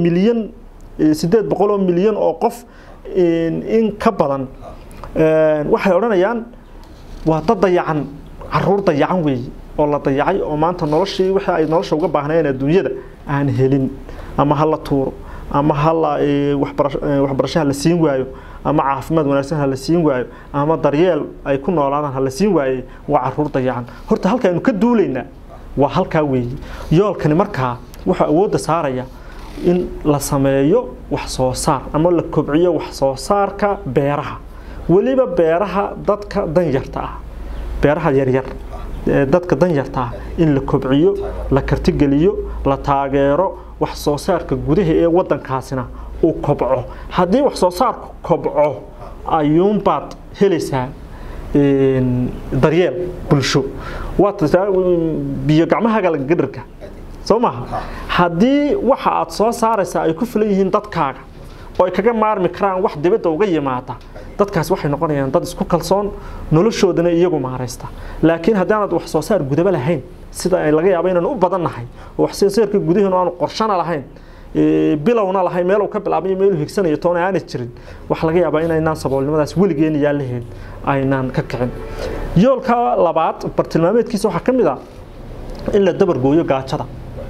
800 milyan oo qof in ka badan waxay oranayaan waa dad dayacan caruur dayacan weey oo la dayacay oo maanta noloshii waxa ay nolosha uga baahnayeen adduunyada aan helin ama hal la tuuro ama hal waxbarasho la siin waayo ama caafimaad wanaagsan la siin waayo ama daryeel ay ku noolaadaan la siin waayo waa caruur dayacan horta halka aynu ka duuleynaa waa halka weey yoolkani markaa waxa awood saaraya in la sameeyo wax soo saar ama la kobciyo wax soo saarka beeraha waliba beeraha dadka danyarta ah beeraha yaryar dadka danyarta in la kobciyo la kartigeliyo la taageero wax soo saarka gudaha ee wadankaasina uu kobco hadii wax soo saarku kobco ayuun baad helaysaa daryeel bulsho waata biyo gacmaha la gadarka Soomaha hadii waxa aad soo saaraysaa ay ku filan yihiin dadkaaga oo ay kaga maarmi karaan wax dibadda uga yimaada dadkaas waxay noqonayaan dad isku kalsoon noloshoodana iyagu maareysta laakiin hadaan wax soo saar gudaba lahayn sida ay laga yaabo inaan u badannahay wax soo saarka gudaheena aan qorshana lahayn bilowna lahayn meel uu ka bilaabay meel uu higsanayo toona aan jirin wax laga yaabo inaan saboolnimadaas weligeena yaalahayn aynaan ka kicin yoolka labaad bartilmaameedkiisa waxa kamid ah in la dabar gooyo gaajada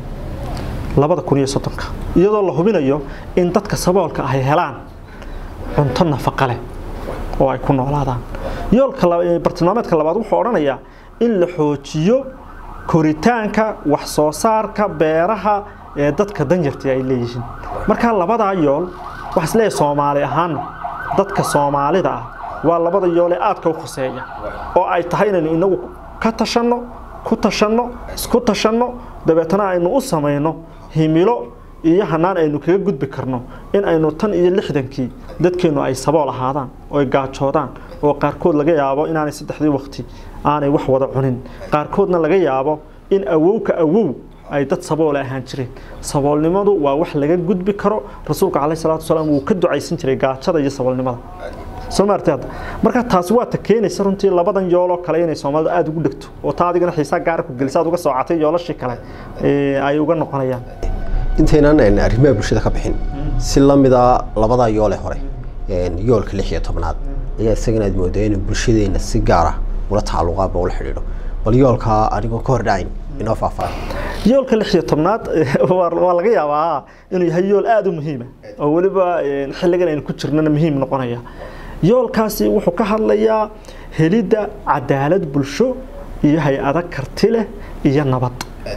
2030 iyadoo la hubinayo in dadka saboolka ay helaan cunto nafaqo leh oo ay ku noolaadaan yoolka bartilmaameedka labaad wuxuu oranayaa in la xoojiyo koritaanka wax soo saarka beeraha ee dadka danyarta ay leeyihiin marka labada yool wax isla Soomaali ahaan dadka Soomaalida ah waa labada yool ee aad ka khuseeya oo ay tahay in inagu ka tashanno isku tashanno dabeetana aynu u sameeyno himilo iyo hanaan aynu kaga gudbi karno in aynu tan iyo 60kii dadkeenu ay sabool ahaadaan oo ay gaajoodaan oo qaarkood laga yaabo inaanay saddexdii waqti aanay wax wada cunin qaarkoodna laga yaabo in awowka ay dad sabool ahaan jireen saboolnimadu waa wax laga gudbi karo rasuulka kaleey salaatu salaam uu ka ducaysan jiray gaajada iyo saboolnimada Soomaarteed marka taas waa ta keenaysa runtii labadan yoolo kale inay Soomaalida aad ugu dhigto oo taadigana xiisaa gaar ku gelisaad uga soo catay yoolashii kale ay uga noqonayaan inteenan arrimaha bulshada ka bixin si lamida labada yool ee hore yoolka 16aad ayaa isagana aad moodeen bulshadeena si gaar ah ula taaluqaaba ula xiriiro bal yoolka adiga ka hor dhacayn inoo faafaan yoolka 16aad waa laga yaabaa inuu yahay yool aad u muhiim ah oo waliba xilligan ay ku jirnana muhiim noqonaya yoolkaasi wuxuu ka hadlayaa helida cadaalad bulsho iyo hay'ado karti leh iyo nabad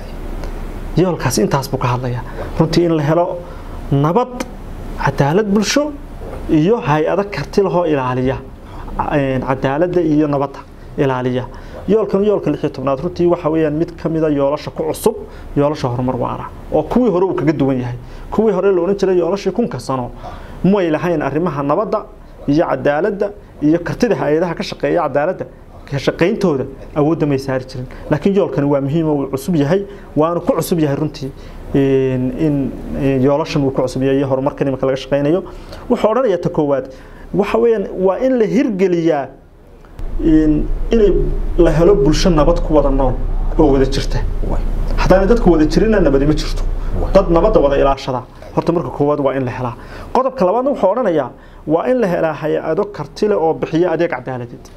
yoolkaasi intaas buu ka hadlayaa runtii in la helo nabad cadaalad bulsho iyo hay'ado karti leh oo ilaaliya cadaaladda iyo nabadda ilaaliya yoolka 16aad runtii waxa weeyaan mid kamida yoolasha ku cusub yoolasha horumar waara oo kuwii hore uu kaga duwan yahay kuwii hore loo oran jiray yoolasha 1000 sano ma ay lahayn arrimaha nabadda iyo cadaaladda iyo kartida hay'adaha ka shaqeeya cadaaladda ka shaqeyntooda awoodda ma saari jirin laakiin yoolkan waa muhiim oo cusub yahay waana ku cusub yahay runtii in yoolashan uu ku cusub yahay horumarkan marka laga shaqeynayo wuxuu oranayaa ta koowaad waxa weeyaan waa in la hirgeliyaa in la helo bulsho nabad ku wada nool oo wada jirta hadaan dadku wada jirina nabad ma jirto dad nabadda wada ilaashada horta marka koowaad waa in la helaa qodobka labaadna wuxuu oranayaa waa in la helaa hay'ado karti leh oo bixiya adeeg cadaaladeed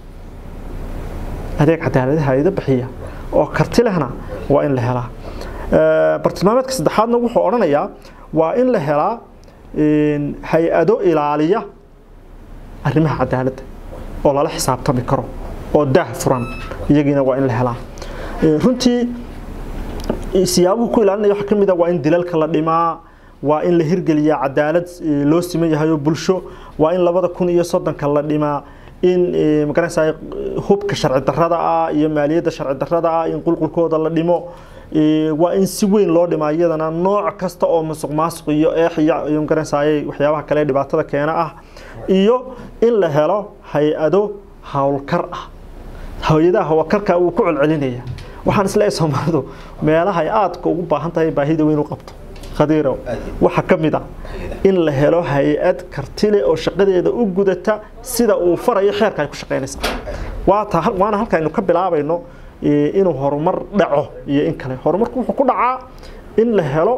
hay'ado bixiya oo karti lehna waa in la helaa bartilmaameedka saddexaadna wuxuu oranayaa waa in la helaa hay'ado ilaaliya arrimaha cadaaladda oo lala xisaabtami karo oo daah furan iyagina waa in la helaa runtii siyaabuhu ku ilaalinaya waxa kamid ah waa in dilalka la dhimaa waa in la hirgeliya cadaalad loo siman yahay bulsho waa in 2030 la dhimaa in magaranaysaa hubka sharci darrada ah iyo maaliyadda sharci darrada ah in qulqulkooda la dhimo waa in si weyn loo dhimaa iyadana nooc kasta oo musuqmaasuq iyo iyo magaranaysaa waxyaabaha kale dhibaatada keena ah iyo in la helo hay'ado hawlkar ah hay'adaha hawlkarka uu ku celcelinaya waxaan isleeyahay Soomaalidu meelaha ay aad ugu baahan tahay baahida weyn u qabto khadiiro waxa kamid ah in la helo hay'ad karti leh oo shaqadeeda u gudata sida uu farayo xeerka ay ku shaqeynaysaa waana halka aynu ka bilaabayno inuu horumar dhaco iyo in kale horumarku wuxuu ku dhacaa in la helo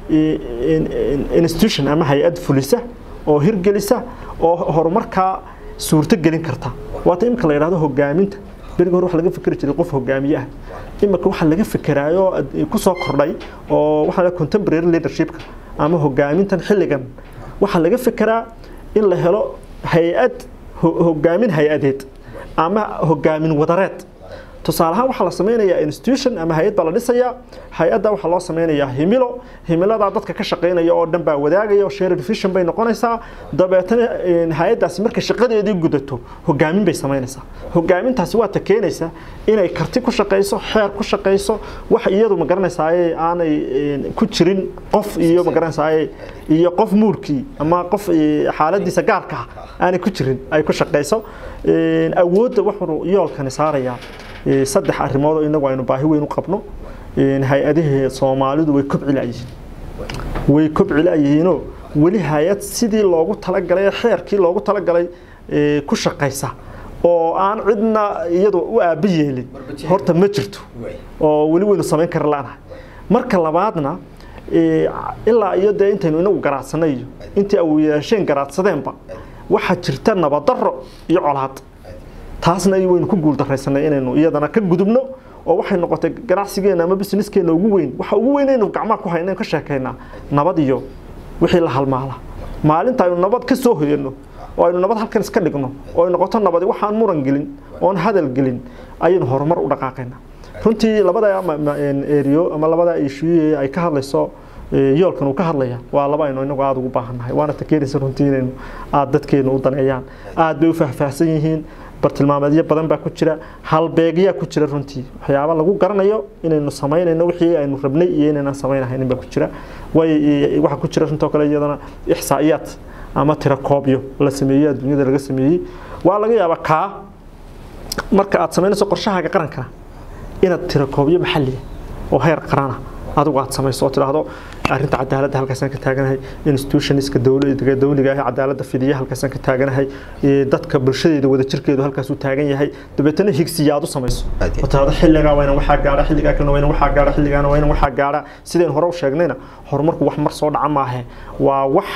institution ama hay'ad fulisa oo hirgelisa oo horumarka suurto gelin karta waata imka la yiraahdo hogaaminta beriga hore wax laga fikir jiray qof hogaamiye ah imka waxa laga fikiraayo ku soo kordhay oo waxa la contemporary leadership ama hogaamintan xilligan waxa laga fikiraa in la helo hay'ad hogaamin hay'adeed ama hogaamin wadareed tusaalahan waxa la sameeyaa institution ama hay'ad baa la dhisayaa hay'adda waxa loo sameeyaa himilada dadka ka shaqeynaya oo dhan baa wadaagaya oo shared vision bay noqonaysaa dabeetana hay'addaasi marka shaqadeedii gudato hogaamin bay sameynaysaa hogaamintaasi waa ta keenaysa inay karti ku shaqeyso xeer ku shaqeyso wax iyadu ma garanaysaa aanay ku jirin qof iyo ma garanaysaa iyo qof muurkii ama qof xaaladiisa gaarka ah aanay ku jirin ay ku shaqeyso awoodda wuxuu yoolkan saaraya saddex arrimood oo inagu aynu baahi weyn u qabno hay'adaha Soomaalidu way kobcilayeen wali hay'ad sidii loogu talagalay xeerkii loogu talagalay ku shaqeysa oo aan cidna iyadu u aabiyeelin horta ma jirto oo wali waynu sameyn kar laanahay marka labaadna ilaa iyo intaynu inagu garaacsanay intii ay yeesheen garaacsadeenba waxa jirta nabad darro iyo colaad taasna ay waynu ku guul dareysanay inaynu iyadana ka gudubno oo waxay noqotay ganacsigeena ama businesskeena ugu weyn waxa ugu weyn inuu gacmaha ku haynaa ka sheekeynaa nabad iyo wixii la halmaala maalinta aynu nabad ka soo hoyano oo aynu nabad halkan iska dhigno oo ay noqoto nabad waxaan muran gelin oo hadal gelin aynu horumar u dhaqaaqaynaa runtii labada area ama labada issue ay ka hadlayso yoolkan uu ka hadlaya waa laba aynu inagu aad ugu baahannahay waana takeerisa runtii inaynu aad dadkeena u daneeyaan aad bay u faahfaahsan yihiin bartilmaameedyo badan baa ku jira halbeegya ku jira runtii waxyaabo lagu garanayo inaynu sameynayno wixii aynu rabnay iyo inaynan sameynahayn baa ku jira waxa ku jira runtii kale iyadana ihsaa'iyaad ama tirakoobyo la sameeyay adduunyada laga sameeyay waa laga yaabaa ka marka aad sameynayso qorshahaaga qaranka inaad tirakoobyo maxalli oo heer qaran ah adigu aad samayso oo tiraahdo arrinta cadaaladda halkaas aan ka taaganahay institutionska dawliga ah cadaaladda fidiya halkaas aan ka taaganahay dadka bulshadeeda wada jirkeedu halkaas uu taagan yahay dabeetana higsiyaad u samayso oo tiraahdo xilliga waa inaan waxa gaara xilliga kalena waa inaan waxa gaara xilligaana waa inaan waxa gaara sideen hore u sheegnayna horumarku wax mar soo dhaca maahe waa wax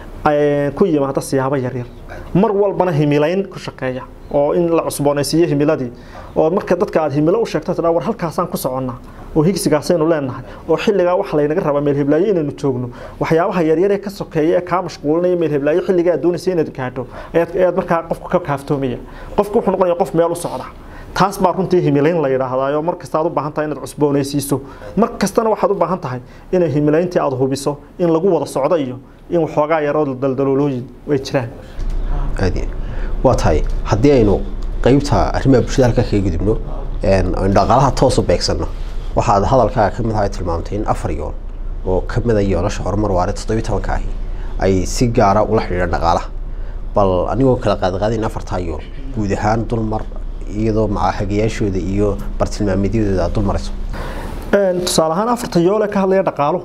ku yimaada siyaabo yar yar mar walbana himilayn ku shaqeeya oo in la cusboonaysiiyo himiladii oo marka dadka aad himilo u sheegto war halkaasaan ku soconnaa oo higsigaasaynu leenahay oo xilligaa wax laynaga raba meel heblaayo inaynu joogno waxyaabaha yaryar ee ka sokeeya ee ka mashquulinaya meel heblaayo xilligaa aad doonaysa inaad gaadho ayaad markaa qofku ka kaaftoomaya qofku wuxuu noqonayaa qof meel u socda taas baa runtii himilayn la yiraahdaa mar kasta aad u baahan tahay inaad cusboonaysiiso mar kastana waxaad u baahan tahay inay himilayntii aad hubiso in lagu wada socdo iyo in waxoogaa yaroo daldaloolooyin way jiraan aadi waa tahay haddii aynu qaybta arrimaha bulshada halka kaga gudubno dhaqaalaha toos u beegsano waxaad hadalkaaga ka mid ahay tilmaamtay in 4 yool oo ka mid ah yoolasha horumar waara 17 ahi ay si gaara ula xiriiraan dhaqaalaha bal anigoo kala qaadqaadin 4 yool guud ahaan dulmar iyadoo macaahagayaashooda iyo bartilmaameedyadooda dulmarayso tusaale ahaan 4 yool ee ka hadlaya dhaqaaluhu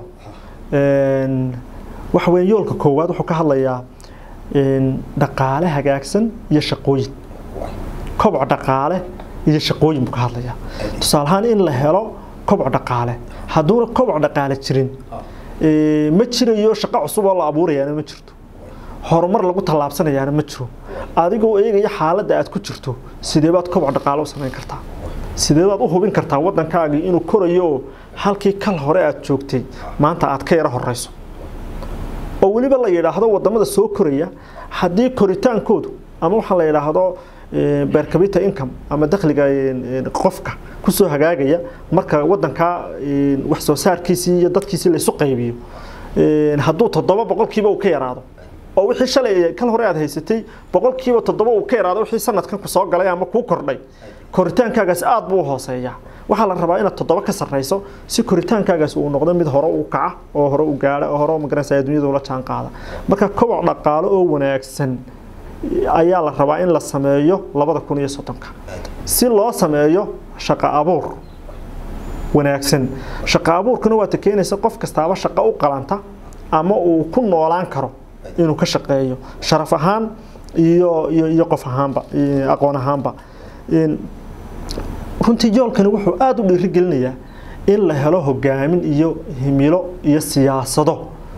waxa weyn yoolka koowaad wuxuu ka hadlayaa dhaqaale hagaagsan iyo shaqooyin koboc dhaqaale iyo shaqooyin buu ka hadlayaa tusaale ahaan in la helo koboc dhaqaale hadduu koboc dhaqaale jirin ma jirayo shaqo cusub oo la abuurayaana ma jirto horumar lagu tallaabsanayaana ma jiro adigoo eegaya xaaladda aad ku jirto sidee baad koboc dhaqaale u samayn kartaa sidee baad u hubin kartaa waddankaaga inuu korayo halkii kal hore aad joogtay maanta aad ka yara horeyso oo waliba la yiraahdo wadamada soo koraya hadii koritaankoodu ama waxa la yiraahdo per capita income ama dakhliga qofka ku soo hagaagaya marka wadanka wax soo saarkiisa iyo dadkiisa la isu qaybiyo haduu 7% uu ka yaraado oo wixii shalay kal hore aad haysatay 7% uu ka yaraado wixii sanadkan ku soo galay ama ku kordhay koritaankaagas aad buu hooseeyaa waxa la rabaa inaad 7 ka sareyso si koritaankaagas uu noqdo mid hore u kaca oo hore u gaaro oo hore magaranaysa adduunyada la jaan qaada marka koboc dhaqaale oo wanaagsan ayaa la rabaa in la sameeyo 2030 si loo sameeyo shaqo abuur wanaagsan shaqo abuurkuna waa takeenaysa qof kastaaba shaqo u qalanta ama uu ku noolaan karo inuu ka shaqeeyo sharaf ahaan iyo qof ahaanba aqoon ahaanba runtii yoolkani wuxuu aad u dhiirigelinayaa in la helo hogaamin iyo himilo iyo siyaasado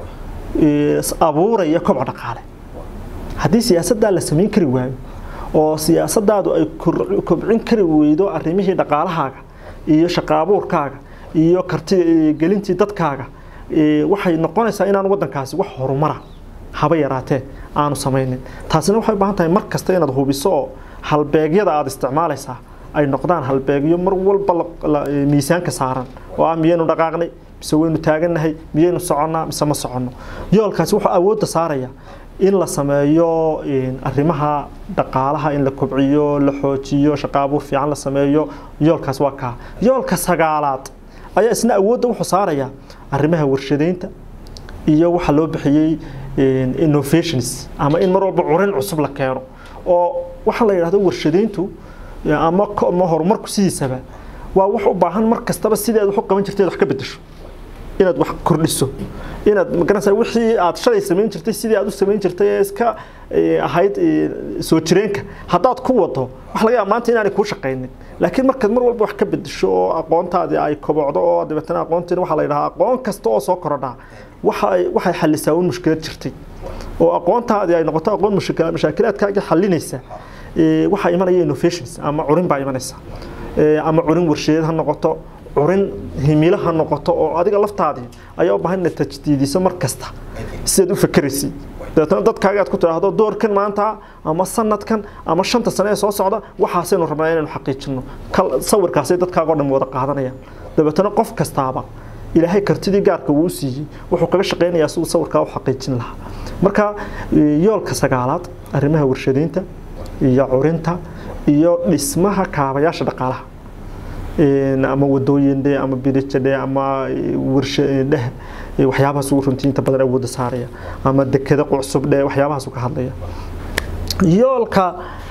abuuraya koboc dhaqaale haddii siyaasadda la sameyn kari waayo oo siyaasadaadu ay kobcin kari weydo arrimihii dhaqaalahaaga iyo shaqo abuurkaaga iyo karti gelintii dadkaaga waxay noqonaysaa inaan waddankaasi wax horumara haba yaraatee aanu samaynin taasina waxay u baahan tahay mar kasta inaad hubiso oo halbeegyada aad isticmaalaysaa ay noqdaan halbeegyo mar walba miisaanka saaran oo ah miyaynu dhaqaaqnay mise waynu taaganahay miyaynu soconnaa mise ma soconno yoolkaasi wuxuu awoodda saaraya in la sameeyo arrimaha dhaqaalaha in la kobciyo la xoojiyo shaqo abuur fiican la sameeyo yoolkaas waa ka yoolka sagaalaad ayaa isna awoodda wuxuu saaraya arrimaha warshadeynta iyo waxa loo bixiyay innovations ama in mar walba curin cusub la keeno oo waxa la yiraahdo warshadeyntu ama horumarku sidiisaba waa wax u baahan mar kastaba sideed wax u qaban jirtay wax ka bedesho inaad wax kordhiso inaad magaranaysaa wixii aad shalay sameyn jirtay sidii aad u sameyn jirtay iska ahayd soo jireenka hadaad ku wado wax laga yaabaa maanta inaanay ku shaqeynin laakiin markaad mar walba wax ka bedesho oo aqoontaadii ay kobocdo oo dibadna aqoontina waxa la yiraahdaa aqoon kasta oo soo korodha waxay xallisaa mushkilad jirtay oo aqoontaadii ay noqoto aqoon mushkilaadkaaga xallinaysa waxa imanaya innovations ama curin baa imanaysa ama curin warshadeed ha noqoto curin himilo ha noqoto oo adiga laftaadii ayaa u baahan inaad tajdiidiso mar kasta sidaad u fakaraysid dadkaaga aad ku tiraahdo doorkan maanta ama sanadkan ama 5 sano ee soo socda waxaasaynu rabnaa inaynu xaqiijino sawirkaasay dadkaaga oo dhan wada qaadanayaan dabeetana qof kastaaba ilaahay kartidii gaarka uu siiyay wuxuu kaga shaqeynayaa sidoo sawirka u xaqiijin lahaa marka yoolka sagaalaad arrimaha warshadeynta iyo curinta iyo dhismaha kaabayaasha dhaqaalaha ama wadooyinda ama bidixda ama warshadaha waxyaabahaas uu runtii inta badan awood saaraya ama dekada cusub waxyaabahaas uu ka hadlaya yoolka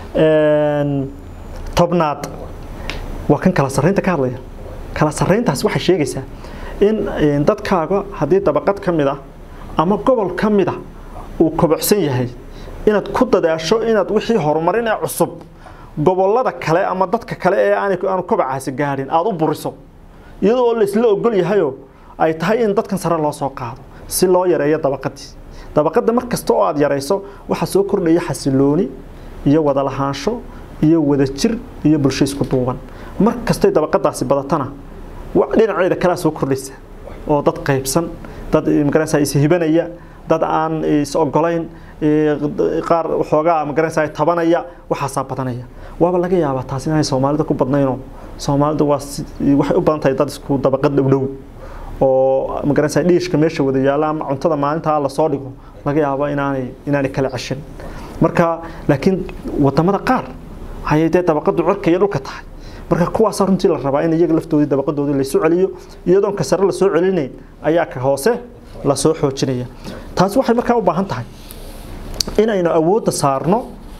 tobnaad waa kan kala sareynta ka hadlaya kala sareyntaas waxay sheegaysaa in dadkaaga hadii dabaqad kamid ah ama gobol kamid ah uu kobocsan yahay inaad ku dadaasho inaad wixii horumarin ee cusub gobolada kale ama dadka kale ee aan kobacaasi gaarin aad u buriso iyadoo la isla ogol yahay ay tahay in dadkan sare loo soo qaado si loo yareeyo dabaqada markasta oo aad yareyso waxa soo kordhaya xasilooni iyo wada lahaansho iyo wada jir iyo bulsho isku duuban markasta dabaqadaasi badatana dhinaceeda kala soo kordhaysa oo dad qaybsan dad imigransa is hibanaya dad aan is ogolayn qaar xoogaa magaranaysa tabanaya waxa badanaya waaba laga yaabaa taas inay Soomaalida ku badnayno Soomaalidu waxay u badan tahay dad isku dabaqad dhow oo magaranaysa dhiishka meesha wada yaala ama cuntada maalinta la soo dhigo laga yaabaa inaanay kala cashin marka laakiin wadamada qaar hay'adda dabaqadu cirka iyo dhulka tahay marka kuwaas runtii la rabaa in iyaga laftoodii dabaqadoodii la soo celiyo iyadoo ka sare la soo celinay ayaa ka hoose la soo xoojinaya taas waxay markaa u baahan tahay inaynu awood saarno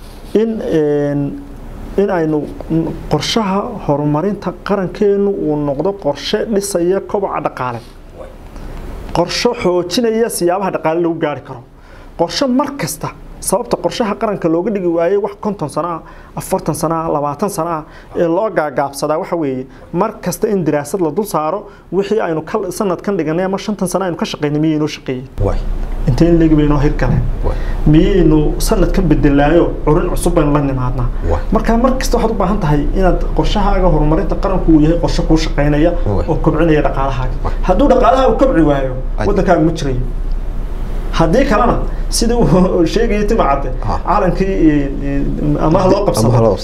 in aynu qorshaha horumarinta qarankeenu uu noqdo qorshe dhisaya koboca dhaqaale qorshe xoojinaya siyaabaha dhaqaale lagu gaari karo qorshe mar kasta sababta qorshaha qaranka looga dhigi waayay wax 50 sano 40 sano 20 sano ee loo gaagaabsadaa waxa weeye mar kasta in diraasad la dul saaro wixii aynu sanadkan dhiganay ama 5 sano aynu ka shaqeynay miyaynu shaqeeyay inta in leegi bayno hirkale miyaynu sanadkan bedelaayo curin cusub aynu la nimaadnaa marka mar kasta waxaad u baahan tahay inaad qorshahaaga horumarinta qaranku uu yahay qorshe ku shaqeynaya oo kobcinaya dhaqaalahaaga hadduu dhaqaalaha uu kobci waayo wadankaaga ma jirayo haddii kalena sidii uu sheegay timacade calankii ama loo qabsado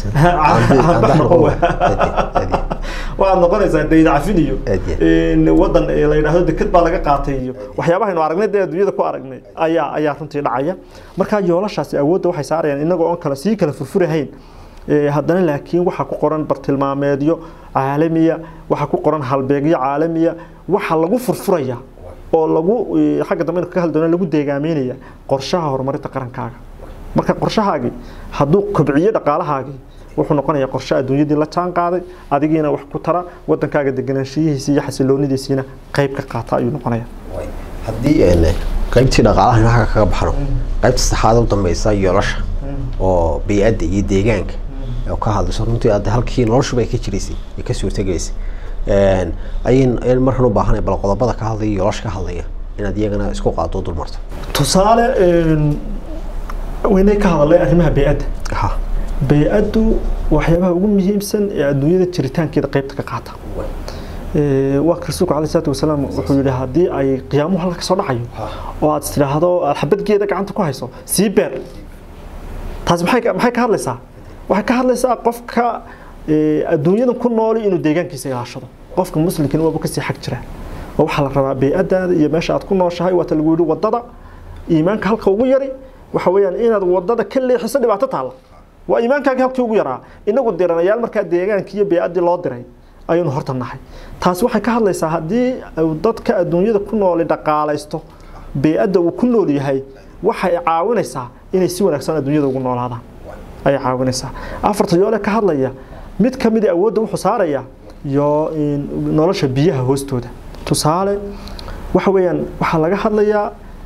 waa noqonaysaa deyd cafiniyo wadan la yiraahdo dekad baa laga qaatay iyo waxyaabaha aynu aragnay adduunyada ku aragnay ayaa runtii dhacaya marka yoolashaasi awoodda waxay saarayaan inagoo on kala sii kala furfurahayn haddana laakiin waxa ku qoran bartilmaameedyo caalamiya waxa ku qoran halbeegyo caalamiya waxa lagu furfuraya oo lagu xagga dambe ka hadaldoona lagu deegaameynaya qorshaha horumarinta qarankaaga marka qorshahaagi hadduu kobciyo dhaqaalahaagi wuxuu noqonayaa qorshe adduunyadii la jaan qaaday adigiina wax ku tara wadankaaga deganaanshiyihiisa iyo xasiloonidiisina qayb ka qaata ayuu noqonayaa haddii qaybtii dhaqaalaha inaha kaga baxno qaybta saxaad u dambaysa yoolasha oo biy'adda iyo deegaanka oo ka hadlayso runtii aad halkii noloshu bay ka jiraysay iyo ka suurtagaysay ayaan markan u baahanay bal qodobada ka hadlaya yoolasha ka hadlaya inaad iyagana isku qaado dul marto tusaale weynay ka hadlay arrimaha biy'adda biy'addu waxyaabaha ugu muhiimsan ee adduunyada jiritaankeeda qaybta ka qaata waa rasuulku calayhi salaatu wasalaam wuxuu yidhi haddii ay qiyaamuhu halka soo dhacayo oo aad istiraahdo xabadgeeda gacanta ku hayso sii beer taas maxay ka hadlaysaa waxay ka hadlaysaa qofka adduunyada ku nool inuu deegaankiisa ilaashado qofka muslimkina waa ka sii xaq jira oo waxa la rabaa biy'adaada iyo meesha aad ku nooshahay waa lagu yiri wadada iimaanka halka ugu yari waxa weeyaan inaad wadada ka leexiso dhibaato taala waa iimaankaaga halkii ugu yaraa inagu diranayaal marka deegaanka iyo biy'adii loo diray ayuu horta nahay taas waxay ka hadlaysaa hadii dadka adduunyada ku nool dhaqaalaysto biy'ada uu ku nool yahay waxay caawinaysaa inay si wanaagsan adduunyada ugu noolaadaan ay caawinaysaa afarta yoole ka hadlaya mid ka mid ah awoodda wuxuu saaraya iyo nolosha biyaha hoostooda tusaale waxa weeyaan waxa laga hadlayaa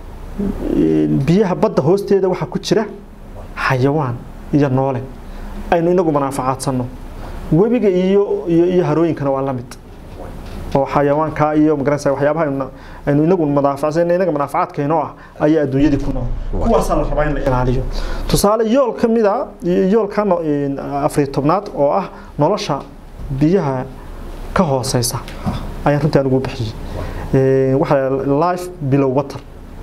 biyaha badda hoosteeda waxa ku jira xayawaan iyo noole aynu inagu manaafacaadsanno webiga iyo harooyinkana waa la mid oo xayawaanka iyo magaranaysa waxyaabaha aynu inagu manaafacaadsanno inaga manaafacaadkeeno ah ayaa adduunyada ku nool kuwaas la rabaa in la ilaaliyo tusaale yool kamida yoolkan Afrika oo ah nolosha biyaha ka hooseysa ayaan runtii ugu bixiyay waxa life below water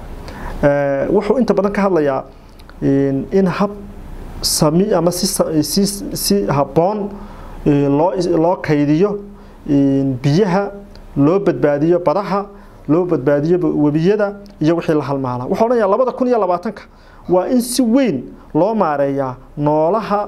wuxuu inta badan ka hadlayaa in hab sami ama si haboon loo kaydiyo biyaha loo badbaadiyo badaha loo badbaadiyo webiyada iyo wixii la halmaala wuxuu oranayaa 2020 waa in si weyn loo maareeyaa noolaha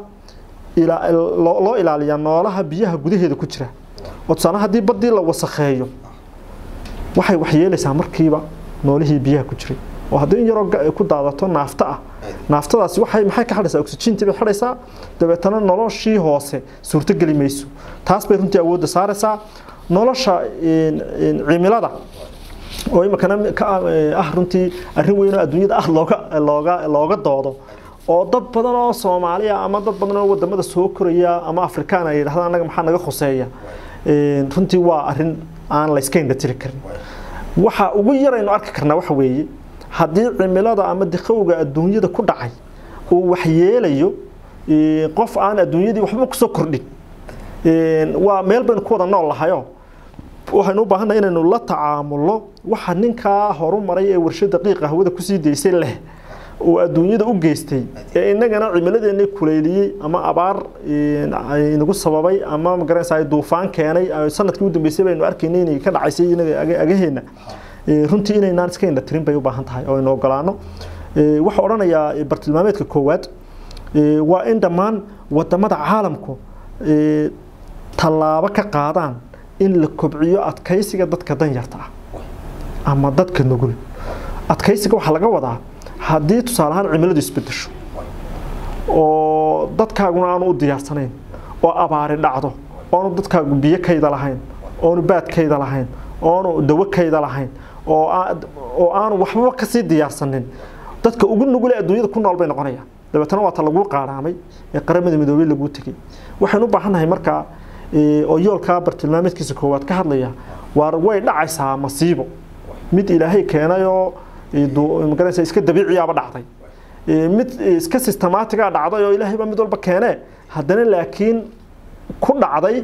loo ilaaliyaa noolaha biyaha gudaheeda ku jira oo tusana hadii badii la wasakheeyo waxay waxyeelaysaa markiiba noolihii biyaha ku jiray oo hadii in yaro ku daadato naafta ah naaftadaasi maxay ka xadhaysaa oxygen-tii bay xadhaysaa dabeetana noloshii hoose suurto gali mayso taas bay runtii awoodda saaraysaa nolosha cimilada oo imikana runtii arrin weyn oo adduunyada looga doodo oo dad badan oo Soomaaliya ama dad badan oo wadamada soo koraya ama Afrikaan ay yiraahdaan anaga maxaa naga khuseeya runtii waa arrin aan la iska indhatiri karin waxa ugu yaraynu arki karnaa waxa weeye haddii cimilada ama diqowga adduunyada ku dhacay oo waxyeelayo qof aan adduunyadii waxba ku soo kordhin waa meel baynu ku wada nool lahayo waxaynu u baahannahay inaynu la tacaamulno waxa ninka horumaray ee warshada daqiiqa hawada ku sii deysay leh oo adduunyada u geystay ee inagana cimiladeena kuleeliyay ama abaar inagu sababay ama magaranaysaa duufaan keenay sanadkii u dambeysay baynu arkaynay inay ka dhacaysay inaga agaheena runtii inaynaan iska indhatirin bay u baahan tahay oo inoo ogolaano waxa oranayaa bartilmaameedka koowaad waa in dhammaan wadamada caalamku tallaabo ka qaadaan in la kobciyo adkaysiga dadka danyarta ah ama dadka nugul adkaysiga waxa laga wadaa haddii tusaale ahaan cimiladu isbedesho oo dadkaaguna aanu u diyaarsanayn oo abaari dhacdo oo dadkaagu biyo kayda lahayn oo baad kayda lahayn oo dawo kayda lahayn oo aanu waxba ka sii diyaarsanin dadka ugu nugul ee adduunyada ku nool bay noqonayaan dabeetana waa ta lagu qaaraamay ee qaramada midoobay lagu tagay waxaan u baahanahay marka oo yoolka bartilmaameedkiisa koowaad ka hadlaya war way dhacaysaa masiibo mid ilaahay keenayo magaranaysa iska dabiiciyaaba dhacday mid iska systematic ah dhacday oo ilaahay ba mid walba keenay haddana laakiin ku dhacday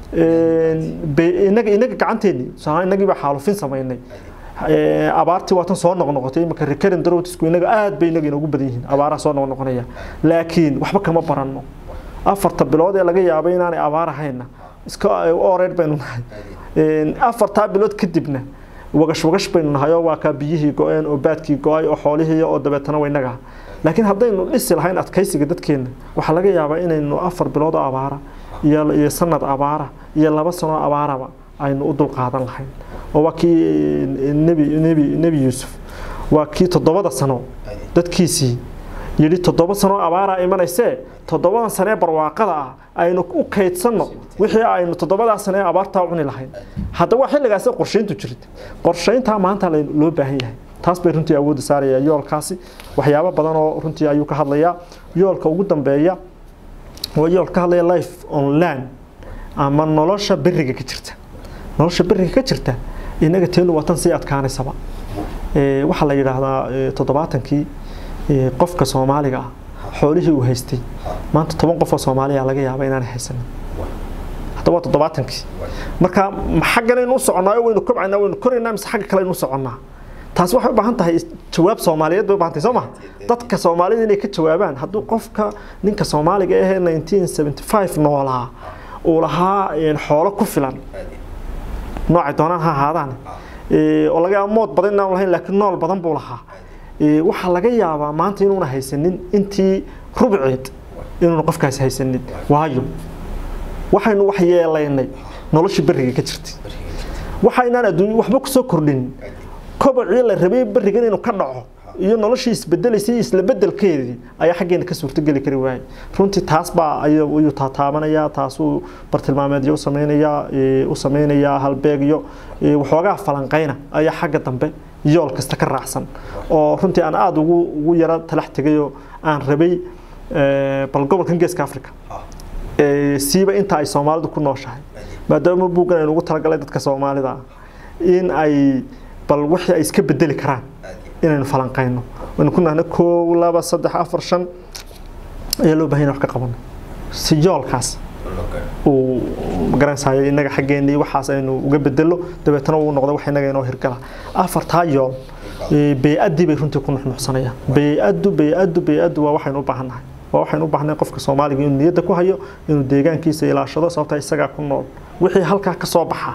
inaga gacanteeni inagii ba xaalufin sameynay abaartii waatan soo noqnoqotay marka recurrent droughts-ku inaga aad bay inaga ugu badan yihiin abaaraha soo noqnoqonaya laakiin waxba kama baranno afarta bilood ee laga yaabay inaanay abaar ahayna iska oreed baynu nahay afarta bilood kadibna wagash baynu nahay oo waa ka biyihii go'een oo baadkii go'ay oo xoolihii oo dabeetana waynaga laakiin haddaynu dhisi lahayn adkaysiga dadkeena waxa laga yaabaa inaynu 4 bilood oo abaara iyo sanad abaara iyo 2 sano abaaraba aynu u dul qaadan lahayn oo waa kii nabi Yuusuf waa kii 7 sano dadkiisii yiri 7 sano abaara imanayse 7 sano barwaaqada ah aynu u kaydsanno wixii aynu 7 sano abaarta cuni lahayn hadda waa xilligaas qorsheyntu jirtay qorsheynta maanta loo baahan yahay taas bay runtii awood saaraya yoolkaasi waxyaabo badan oo runtii ayuu ka hadlayaa yoolka ugu dambeeya oo yoolka ka hadlaya life on land ama nolosha bariga ka jirta nolosha bariga ka jirta inaga teenu watan si adkaaneysaba waxa la yiraahdaa 70kii qofka Soomaaliga ah xoolihii uu haystay maanta 10 qof oo Soomaaliya laga yaabaa inaan haysan hadda waa 70kii marka xaggan inuu soconaayo waynu kobcayna waynu korinaa mise xagga kale inuu soconaa taas waxay u baahan tahay jawaab Soomaaliyeed bay u baahan tahay Soomaa dadka Soomaalida inay ka jawaabaan hadduu qofka ninka Soomaaliga ah 1975 noolaa oo lahaa xoolo ku filan nooca doonaan ha ahaadaan oo laga mood badan inaan lahayn laakiin nool badan buu lahaa waxa laga yaabaa maanta inuuna haysanin intii rubceed inuuna qofkaas haysanin waayo waxaynu wax yeelaynay nolosha bariga ka jirtay waxaynaan adduun waxba ku soo kordhin kobocii la rabay bariga inuu ka dhaco iyo noloshii isbedelayay isla bedelkeedii ayaa xageena ka suurta gali kari waayay runtii taas baa ayuu taabanaya taas uu bartilmaameedyo u sameynaya halbeegyo waxoogaa falanqeyna ayaa xagga dambe yool kasta ka raacsan oo runtii aan aad ugu yara talax tagayo aan rabay bal gobolkan Geeska Afrika siiba inta ay Soomaalidu ku nooshahay maadaama buugan ay ugu talagalay dadka Soomaalida in ay bal wixii ay iska bedeli karaan inaynu falanqeyno wana kuna 1 2 3 4 5 ee loo baahan wax ka qabano si yoolkaas oo garanayay inaga xageennii waxaas aynu uga bedelo dabeetana uu noqdo wax inaga inoo hirgala afarta yool bay'adii bay runtii ku nuxnuxsanayaan bay'adu waa waxaynu u baahanahay waa waxaynu u baahanahay qofka Soomaaliga inuu niyada ku hayo inuu deegaankiisa ilaashado sababta isaga ku nool wixii halka ka soo baxa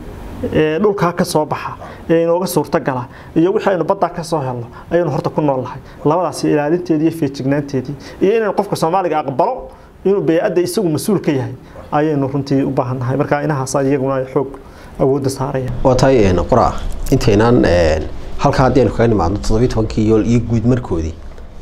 dhulka ka soo baxa inooga suurta gala iyo wixii aynu badda ka soo helno ayaynu horta ku nool lahay labadaas ilaalinteedii iyo feejignaanteedii iyo inaan qofka Soomaaliga aqbalo inuu bay'ada isagu mas'uul ka yahay ayaynu runtii u baahanahay marka inahaas iyaguna xoog awood saarayaan oo tahay qora inteenan halka hadii aynu kaga nimaadno 17kii yool iyo guud markoodii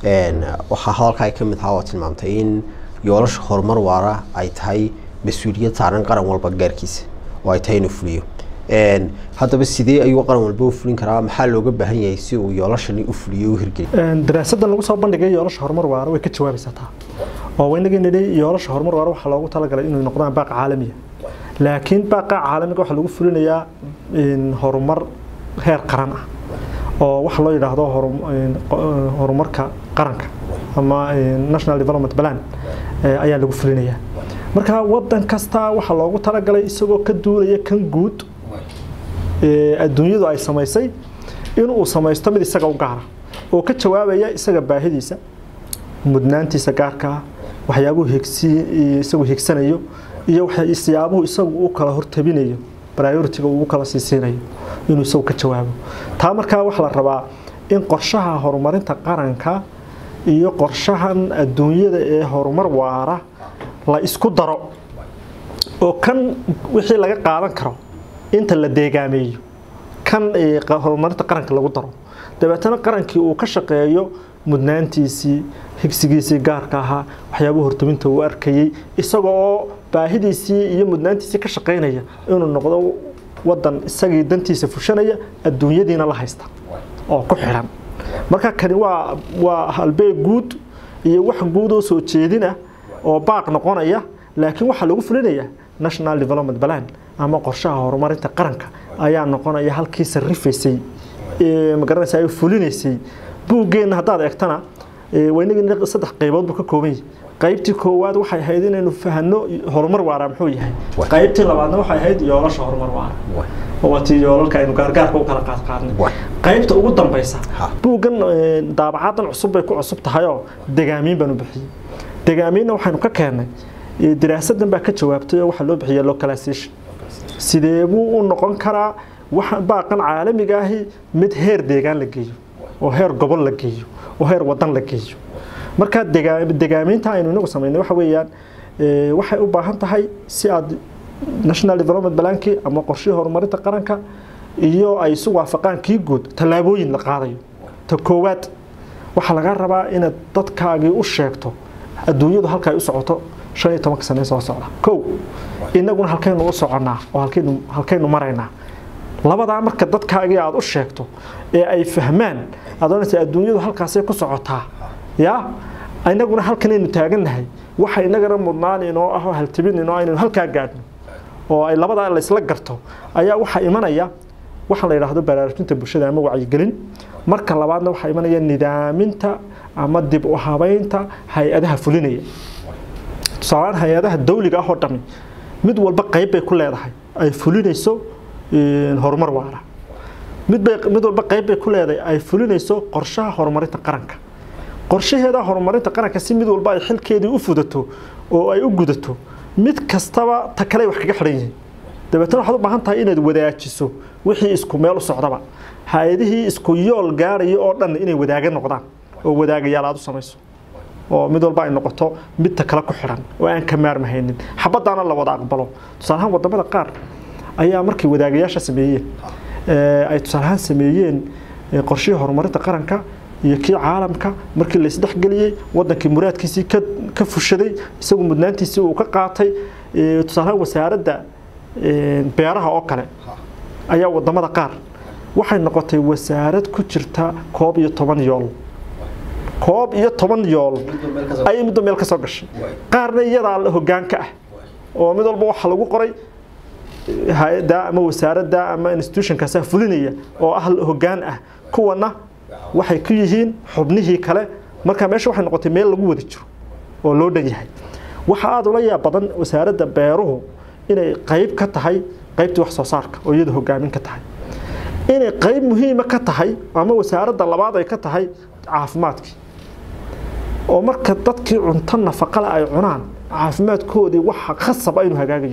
waxa halka ay kamid ahaa tilmaamtay in yoolasha horumar waara ay tahay mas'uuliyad saaran qaran walba gaarkiisa oo ay tahay inuu fuliyo haddaba sidee ayuu qaran walba u fulin karaa maxaa looga baahan yahay si uu yoolashani u fuliyo hirgeliyo daraasadan lagu soo bandhigay yoolasha horumar waara way ka jawaabaysaa taa oo waynaga nidhi yoolasha horumar waara waxa loogu talagalay inuu noqdaan baaq caalami ah laakiin baaqa caalamiga waxa lagu fulinayaa in horumar heer qaran ah oo waxa loo yiraahdo horumarka qaranka ama national development plan ayaa lagu fulinayaa marka wadan kasta waxa loogu talagalay isagoo ka duulaya kan guud adduunyadu ay samaysay inuu samaysto mid isaga u gaar oo ka jawaabaya isaga baahidiisa mudnaantiisa gaarka ah waxyaabuhu isagu higsanayo iyo waxyaabuhu isagu u kala hortabinayo priority-ga uu kala siisanayo inuu isagu ka jawaabo taa marka waxa la rabaa in qorshaha horumarinta qaranka iyo qorshahan adduunyada ee horumar waara la isku daro oo kan wixii laga qaadan karo inta la deegaameeyo kan horumarinta qaranka lagu daro dabeetana qarankii uu ka shaqeeyo mudnaantiisii higsigiisii gaarka ahaa waxyaabuhu hortaminta uu arkayay isagoo baahidiisii iyo mudnaantiisii ka shaqeynaya inuu noqdo wadan isagii dantiisa fushanaya adduunyadiina la haysta oo ku xiran marka kani waa halbee guud iyo wax guud oo soo jeedina oo baaq noqonaya laakiin waxa lagu fulinayaa national development plan ama qorshaha horumarinta qaranka ayaa noqonaya halkii sarrifaysay ma garanaysaa ay fulinaysay buugeena hadaad eegtana waynaga saddex qaybood buu ka kooban yahay qaybtii koowaad waxay ahayd inaynu fahanno horumar waara muxuu yahay qaybtii labaadna waxay ahayd yoolasha horumar waara oo tii yoolalka aynu gaargaarka u kala qaadnay qaybta ugu dambaysa buugan daabacadan cusub bay ku cusub tahay oo deegaamiin banu bixiyay deegaamiinna waxaynu ka keenay diraasadan baa ka jawaabtay waxa loo bixiyay localization sidee buu u noqon karaa waxa baaqan caalamiga ah mid heer deegaan la geeyo oo heer gobol la geeyo oo heer wadan la geeyo marka deegaamiinta aynu inagu sameynay waxa weeyaan waxay u baahan tahay si aad national development plan-ki ama qorshihii horumarinta qaranka iyo ay isu waafaqaan kii guud tallaabooyin la qaadayo ta koowaad waxa laga rabaa inaad dadkaagii u sheegto adduunyadu halka ay u socoto 15 sano soo socda kow inaguna halkaynu u soconaa oo halkaynu maraynaa labada marka dadkaagii aad u sheegto ee ay fahmaan adoonaysa adduunyadu halkaasay ku socotaa inaguna halkanaynu taagannahay waxa inagana mudnaan inoo ah haltibin inoo aynu halkaa gaadhno oo ay labada la isla garto ayaa waxa imanaya waxa la yiraahdo baraarujinta bulshada ama wacyigelin marka labaadna waxa imanaya nidaaminta ama dib u habaynta hay'adaha fulinaya tusaale hay'adaha dawliga ah oo dhami mid walba qayb bay ku leedahay ay fulinayso horumar waara mid walba qayb bay ku leedahay ay fulinayso qorshaha horumarinta qaranka qorshaheeda horumarinta qaranka si mid walba ay xilkeedii u fudato oo ay u gudato mid kastaba ta kale wax kaga xiran yihiin dabeetana waxaad u baahan tahay inaad wadaajiso wixii isku meel u socdaba hay'adihii isku yool gaaraya oo dhan inay wadaaga noqdaan oo wadaagayaal aad u samayso oo mid walba ay noqoto mid ta kale ku xiran oo aan ka maarmahaynin xabadaana la wada aqbalo tusaalahan wadamada qaar ayaa markii wadaagayaasha sameeyeen ay tusaalahan sameeyeen qorshihii horumarinta qaranka iyo kii caalamka markii la isdhex galiyay wadankii muraadkiisii ka fushaday isagu mudnaantiisii uu ka qaatay tusaalahan wasaaradda beeraha oo kale ayaa wadamada qaar waxay noqotay wasaarad ku jirta 11 yool 11 yool ay mid meel ka soo gashay qaarna iyada hoggaanka ah oo mid walba waxa lagu qoray hay'adda ama wasaaradda ama institution-kaas fulinaya oo ah hoggaan ah kuwana waxay ku yihiin xubnihii kale marka meesha waxay noqotay meel lagu wada jiro oo loo dhan yahay waxa aad ula yaab badan wasaaradda beeruhu inay qayb ka tahay qaybtii wax soo saarka oo iyada hoggaamin ka tahay inay qayb muhiim ka tahay ama wasaaradda labaad ay ka tahay caafimaadkii oo marka dadkii cunto nafaqo leh ay cunaan caafimaadkoodii waxa khasab aynu hagaagayo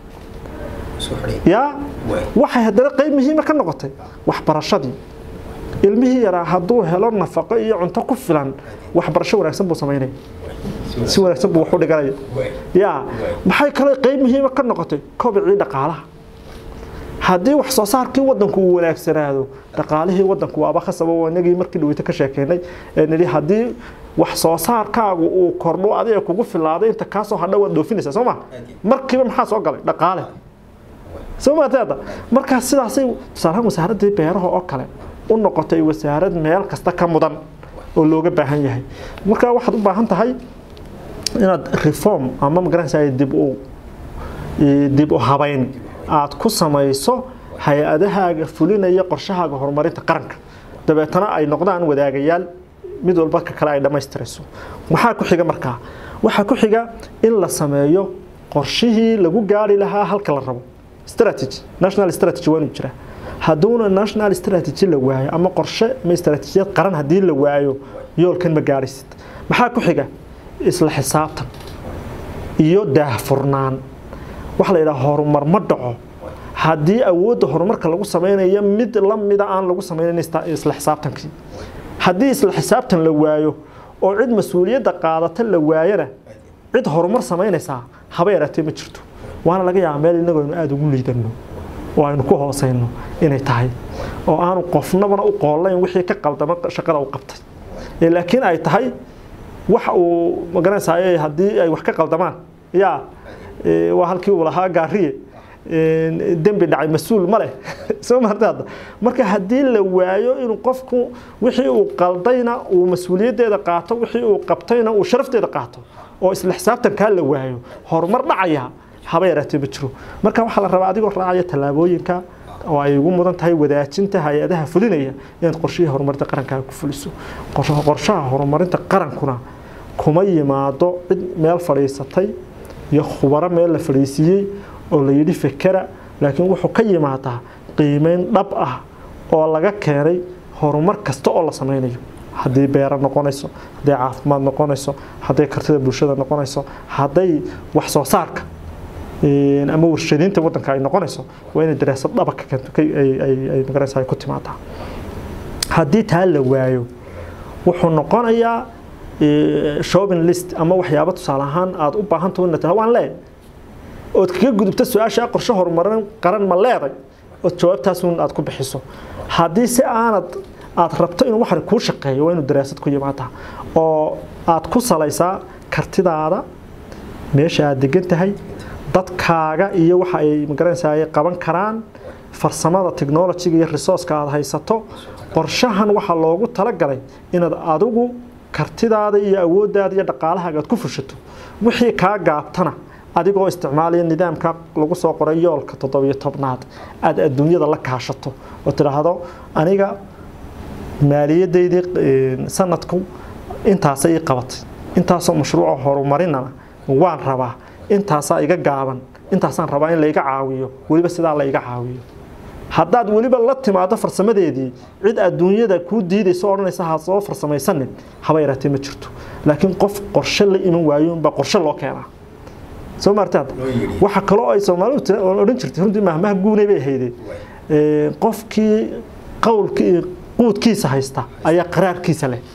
waxay haddana qayb muhiim ka noqotay waxbarashadii ilmihii yaraa hadduu helo nafaqo iyo cunto ku filan waxbarasho wanaagsan buu sameynaya si wanaagsan buu wax u dhiganaya maxay kale qayb muhiim ka noqotay kobcii dhaqaalaha haddii wax soo saarkii wadanku uu wanaagsanaado dhaqaalihii wadanku waaba khasab oo inagii markii dhaweyta ka sheekeynay nili haddii wax soo saarkaagu uu kordho adiga kugu filaaday inta ka soo hadhow dhoofinaysa Soomaa markiiba maxaa soo galay dhaqaale Soomaa taada marka sidaasay wasaaradda beeraha oo kale u noqotay wasaarad meel kasta ka mudan oo looga baahan yahay marka waxaad u baahan tahay inaad reform ama magaranaysaa dib u habayn aad ku samayso hay'adahaaga fulinaya qorshahaaga horumarinta qaranka dabeetana ay noqdaan wadaagayaal mid walba ka kale ay dhameystirayso waxa ku xiga markaa waxa ku xiga in la sameeyo qorshihii lagu gaari lahaa halka la rabo strategy national strategy waa jira hadduna national strategy la waayo ama qorshe ma istaraatiijiyad qaran hadii la waayo yoolkan ma gaarisid maxaa ku xiga isla xisaabtan iyo daahfurnaan waxa la yiraahdo horumar ma dhaco hadii awoodda horumarka lagu sameeyo mid la mid aan lagu sameeynin isla xisaabtankii hadii isla xisaabtan la waayo oo cid mas'uuliyadda qaadata la waayana cid horumar sameynaysa haba yaraatee ma jirto waana laga yaabaa meel inagu aad ugu liidano oo aynu ku hooseyno inay tahay oo aanu qofnabana u qoolayn wixii ka qaldama shaqada uu qabtay laakiin ay tahay waxa uu magaranaysaa hadii ay wax ka qaldamaan waa halkii uu lahaa gaariye dembi dhacay mas'uul ma leh soo martaada marka hadii la waayo inuu qofku wixii uu qaldayna uu mas'uuliyadeeda qaato wixii uu qabtayna uu sharafteeda qaato oo isla xisaabtan ka la waayo horumar dhacaya haba yaraatee ma jiro marka waxa la rabaa adigoo raacaya talaabooyinka oo ay ugu mudan tahay wadaajinta hay'adaha fulinaya inaad qorshaha horumarinta qaranka ku fuliso qorshaha horumarinta qarankuna kuma yimaado cid meel fadhiisatay iyo khubaro meel la fadhiisiyay oo la yidhi fikra laakiin wuxuu ka yimaadaa qiimeyn dhab ah oo laga keenay horumar kasta oo la sameynayo haddii beero noqonayso haddii caafimaad noqonayso haddii kartida bulshada noqonayso haddii wax soo saarka ama warshadaynta waddanka ay noqonayso waa in daraasad dhab ah ay magaraysaa ku timaadaa haddii taa la waayo wuxuu noqonayaa shopping list ama waxyaabo tusaale ahaan aad u baahan tahay inaad waan leeyahay oo kaga gudubta su'aasha qorshe horumarin qaran ma leeday oo jawaabtaas aad ku bixiso haddii si aad rabto in wax ku shaqeeyo waa inuu daraasad ku yimaado oo aad ku salaysaa kartidaada meesha aad degan tahay dadkaaga iyo waxa ay magaranaysaa qaban karaan farsamada technology iyo resource-ka aad haysato qorshahan waxa loogu talagalay inaad adigu kartidaada iyo awooddaada iyo dhaqaalahaaga aad ku fushato wixii ka gaabtana adigoo isticmaalaya nidaamka lagu soo qoray yoolka 17aad aad adduunyada la kaashato oo tiraahdo aniga maaliyadeedii sanadku intaas ay qabatay intaas oo mashruuc horumarinana waan rabaa intaas iga gaaban intaasaan rabaa in la iga caawiyo waliba sidaa la iga caawiyo haddaad waliba la timaado farsamadeedii cid adduunyada ku diidayso oranaysa ha soo farsamaysanin haba yaraatee ma jirto laakiin qof qorshe la iman waayo ba qorshe loo keenaa soo martaad waxa kale oo ay Soomaalidu oran jirtay runtii mahmaha guunay bay ahaydeen qofkii qowlkii quudkiisa haysta ayaa qaraarkiisa leh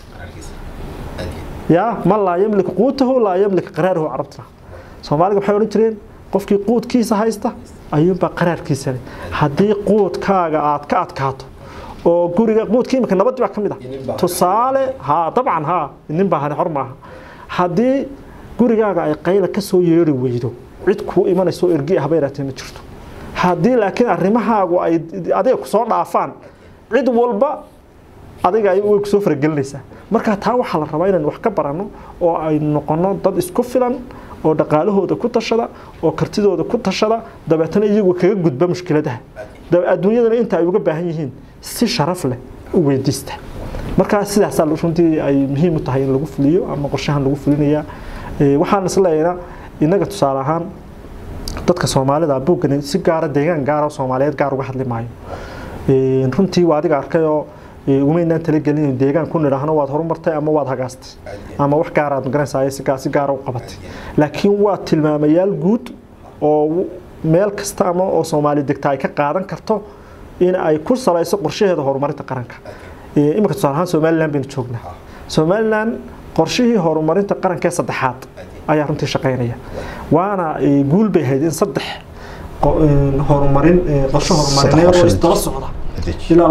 ya ma la yamliku quutahu la yamliku qaraaruhu arabta Soomaaliga waxay oran jireen qofkii quudkiisa haysta ayuu ba qaraarkiisa leh hadii quudkaaga aad ka adkaato oo guriga quudkii imka nabad baa kamid ah tusaale ha dabcan ha nin baahan xormaaha hadii gurigaaga ay qayla ka soo yeeri weydo cid ku imanayso ergi ah bayraatay ma jirto hadii laakiin arimahaagu ay adiga ku soo dhaafaan cid walba adiga ay ku soo faragelinaysaa marka taa waxa la rabaa inaan wax ka barano oo ay noqono dad isku filan oo dhaqaalahooda ku tashada oo kartidooda ku tashada dabeetana iyagu kaga gudba mushkiladaha adduunyadana inta ay uga baahan yihiin si sharaf leh u weydiista marka sidaas runtii ay muhiim u tahay in lagu fuliyo ama qorshahan lagu fulinayaa waxaan isleeyahay inaga tusaale ahaan dadka Soomaalida buugan si gaar ah deegaan gaar ah Soomaaliyeed gaar uga hadli maayo runtii waa adiga arkay oo umaynaan tala gelin deegaan ku niraahno waad horumartay ama waad hagaastay ama wax gaar ah magaranaysaa si gaar ah u qabatay laakiin waa tilmaamayaal guud oo meel kasta ama oo Soomaali degta ay ka qaadan karto in ay ku salayso qorshaheeda horumarinta qaranka imika tusaale ahaan Soomaaliland baynu joognaa Soomaaliland qorshihii horumarinta qaranka ee saddexaad ayaa runtii shaqeynaya waana guul bay hayd in saddex horumarin qorshe horumarineed oo isdaba socda ilaa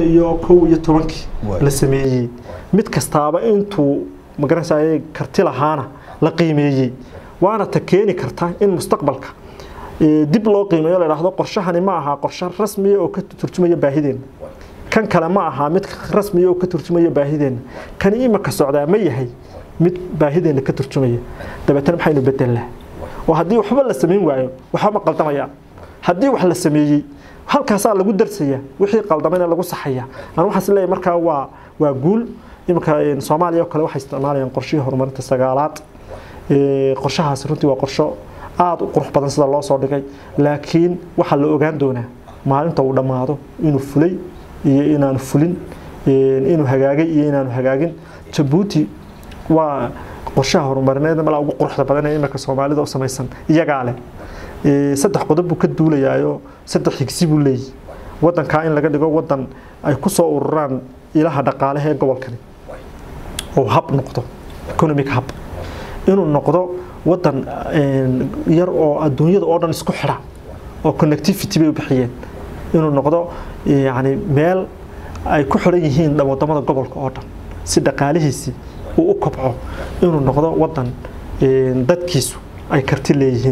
2011 la sameeyay mid kastaaba intuu magaranaysaa karti lahaana la qiimeeyay waana ta keeni karta in mustaqbalka dib loo qiimeeyo la yiraahdo qorshahani ma aha qorshe rasmi ah oo ka turjumaya baahideena kan kale ma aha mid rasmi ah oo ka turjumaya baahideena kan imika socdaa ma yahay mid baahideena ka turjumaya dabeetana maxaynu bedelnaa oo hadii waxba la sameyn waayo waxa ma qaldamaya hadii wax la sameeyay halkaas lagu darsiyaa wixii qaldamayna lagu saxaya aan waxa leeyahay marka waa guul imika Soomaaliya oo kale waxay isticmaalayaan qorshe horumarinta sagaalaad qorshahaas runtii waa qorsho aad u qurux badan sida loo soo dhigay laakiin waxa la ogaan doonaa maalinta uu dhamaado inuu fulay iyo inaan fulin inuu hagaagay iyo inaan hagaagin Djibouti waa qorshaha horumarineed ma la ugu quruxda badan ee imika Soomaalida oo samaysan iyaga leh saddex qodob ka duulayaayo saddex xigsi buu leeyahay wadanka in laga dhigo wadan ay ku soo ururaan ilaha dhaqaalaha ee gobolkani oo hab noqdo economic hub inuu noqdo wadan yar oo adduunyada oo dhan isku xira oo connectivity bay u bixiyeen inuu noqdo yani meel ay ku xiran yihiin wadamada gobolka oo dhan si dhaqaalihiisi uu u kobco inuu noqdo wadan dadkiisu ay karti leeyihiin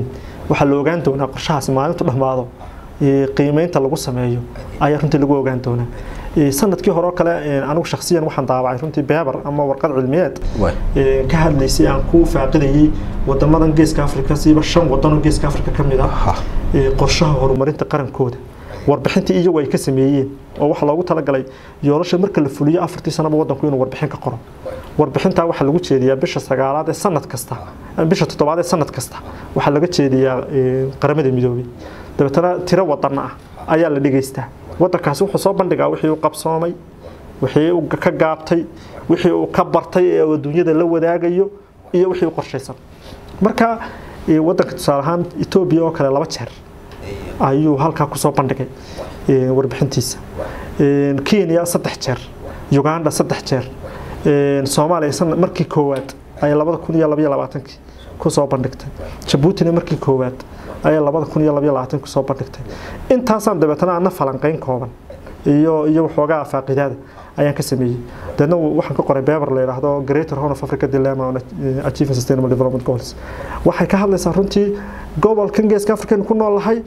waxa la ogaan doonaa qorshahaas maalintu dhamaado qiimeynta lagu sameeyo ayaa runtii lagu ogaan doonaa sanadkii hore kale anigu shakhsiyan waxaan daabacay runtii paper ama warqad cilmiyeed ka hadlaysay aan ku faaqidayay wadamadan Geeska Afrika siiba 5 wadan oo Geeska Afrika kamid ah qorshaha horumarinta qarankooda warbixintii iyagu ay ka sameeyeen oo waxa loogu talagalay yoolasha marka la fuliyo 4 sano wadanku inuu warbixin ka qoro warbixinta waxa lagu jeediyaa bisha 9aad ee sanad kasta bisha 7aad ee sanad kasta waxa laga jeediyaa qaramada midoobay dabeetana tiro wadan ah ayaa la dhigeystaa wadankaas wuxuu soo bandhigaa wixii uu qabsoomay wixii uu ka gaabtay wixii uu ka bartay ee adduunyada la wadaagayo iyo wixii uu qorsheysan marka wadanka tusaale ahaan Ethiopia oo kale 2 jeer ayuu halka ku soo bandhigay warbixintiisa Kenya 3 jeer Uganda 3 jeer Soomaaliya markii koowaad ay 2022 ku soo bandhigtay Djibouti markii koowaad ay 2022 ku soo bandhigtay intaasaan dabeetana aan falanqeyn kooban iyo waxoogaa faaqidaada ayaan ka sameeyay dadna waxaan ka qoray paper la yiraahdo Greater Horn of Africa Dilemma on Achieving Sustainable Development Goals waxay ka hadlaysaa runtii gobolkan Geeska Afrika ku noolahay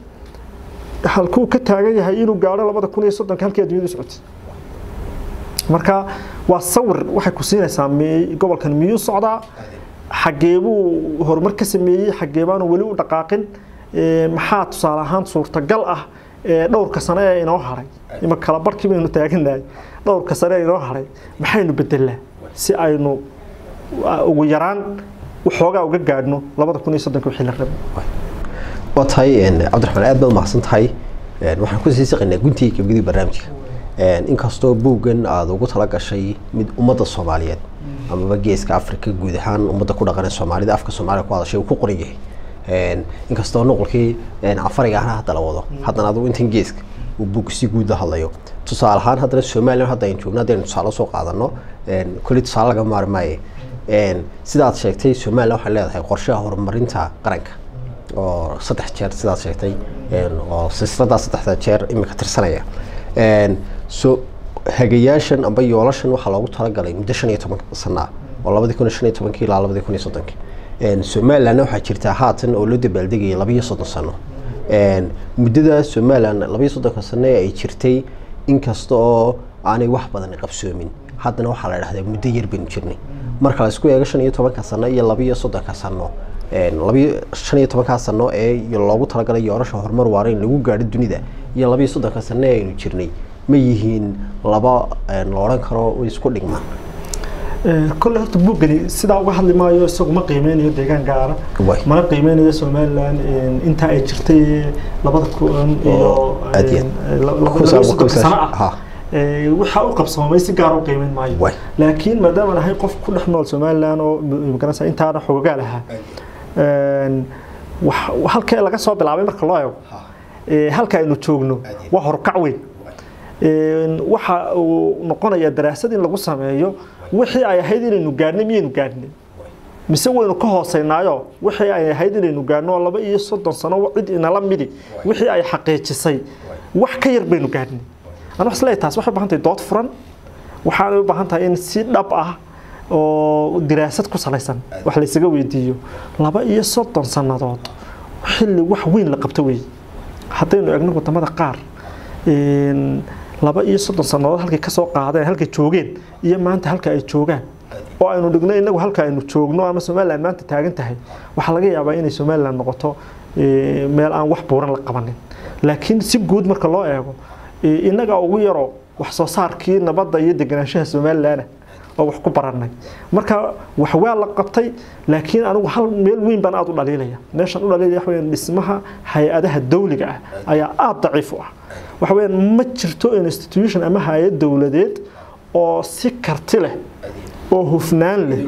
halkuu ka taagan yahay inuu gaaro 2030 halkii adduunyadu socotay marka waa sawir waxay ku siinaysaa gobolkan miyuu socdaa xageebuu horumar ka sameeyay xageebaan wali u dhaqaaqin maxaa tusaale ahaan suurtagal ah dhowrka sano ee inoo haray ima kala barkii baynu taaganahay dhowrka sano ee inoo haray maxaynu bedelaa si aynu ugu yaraan waxoogaa uga gaadhno 2030 wixii la rabo وطهي عبد الرحمن أدب المحسن waxaan ku sii saqinaa guntii ka gudub barnaamijka in kasto buugan aad ugu tala gashay mid ummadda Soomaaliyeed ama Geeska Afrika guud ahaan ummadda ku dhaqan Soomaalida afka Soomaaliga ku hadashay ku qoran yahay in kasto noqolkii afariga ahna hadda la wado haddana aad intan Geeska uu buug si guud hadayo tusaale ahaan haddana Soomaaliland hadda aynu joogno hadda tusaale soo qaadano kulli tusaale laga maarmay sidaad sheegtay Soomaaliland waxay leedahay qorshaha horumarinta qaranka oo 3 jeer sidaad sheegtay oo silsilada 3 jeer imika tirsanaya so hagayaashan amba yoolashan waxa loogu talagalay muddo 15 sano oo 2015 ilaa 2030 Soomaaliland waxa jirta haatan oo loo dabaaldegay 2 sano muddada Soomaaliland 2 sano ay jirtay inkasta oo aanay wax badan qabsoomin haddana waxa la yiraahdaa muddo yar baan jirnay marka la isku eego 15 sano iyo 2 sano 15 sano ee loogu talagalay yoolasha horumar waara in lagu gaadho dunida iyo 2 sano ee aynu jirnay ma yihiin laba looran karo oo isku dhigmaan كل هرت بوجني سيدا واحد اللي ما يسوق ما قيمين يديكان قارة ما قيمين يسوق مالان أنت أجرتي لبضكون لبضكون سنة وحاول صومي سيجارو قيمين ماي لكن ما دام أنا هاي قف كل حمل سومال لأنه يمكن أنت أنا حقوق لها وهالك لقى صوب العابين مركلايو هالك إنه تشوجنو وهركع وين waxa uu noqonaya daraasad in lagu sameeyo wixii ay ahayd inaynu gaarnay miyaynu gaarnay mise waynu ka hooseynaayo wixii ay ahayd inaynu gaarno 2 sano cid inala midi wixii ay xaqiijisay wax ka yar baynu gaarnay ana wax leeyahay taas waxay u baahan tahay dood furan waxaan u baahan tahay in si dhab ah oo daraasad ku salaysan wax la isaga weydiiyo 2 sanadood xilli wax weyn la qabto way haddaynu eegno wadamada qaar 2 sanadood halkay ka soo qaadeen halkay joogeen iyo maanta halka ay joogaan oo aynu dhigno inagu halka aynu joogno ama Soomaaliland maanta taagan tahay waxa laga yaabaa inay Soomaaliland noqoto meel aan wax buuran la qabanin laakiin si guud marka loo eego inaga ugu yaro wax soo saarkii nabadda iyo deganaanshaha Soomaaliland oo wax ku baranay marka wax waa la qabtay laakiin anigu hal meel weyn baan aad u dhaliilaya meeshan u dhaliilaya waxa weeyaan dhismaha hay'adaha dawliga ah ayaa aad daciif u ah waxa weeyaan ma jirto institution ama hay'ad dawladeed oo si karti leh oo hufnaan leh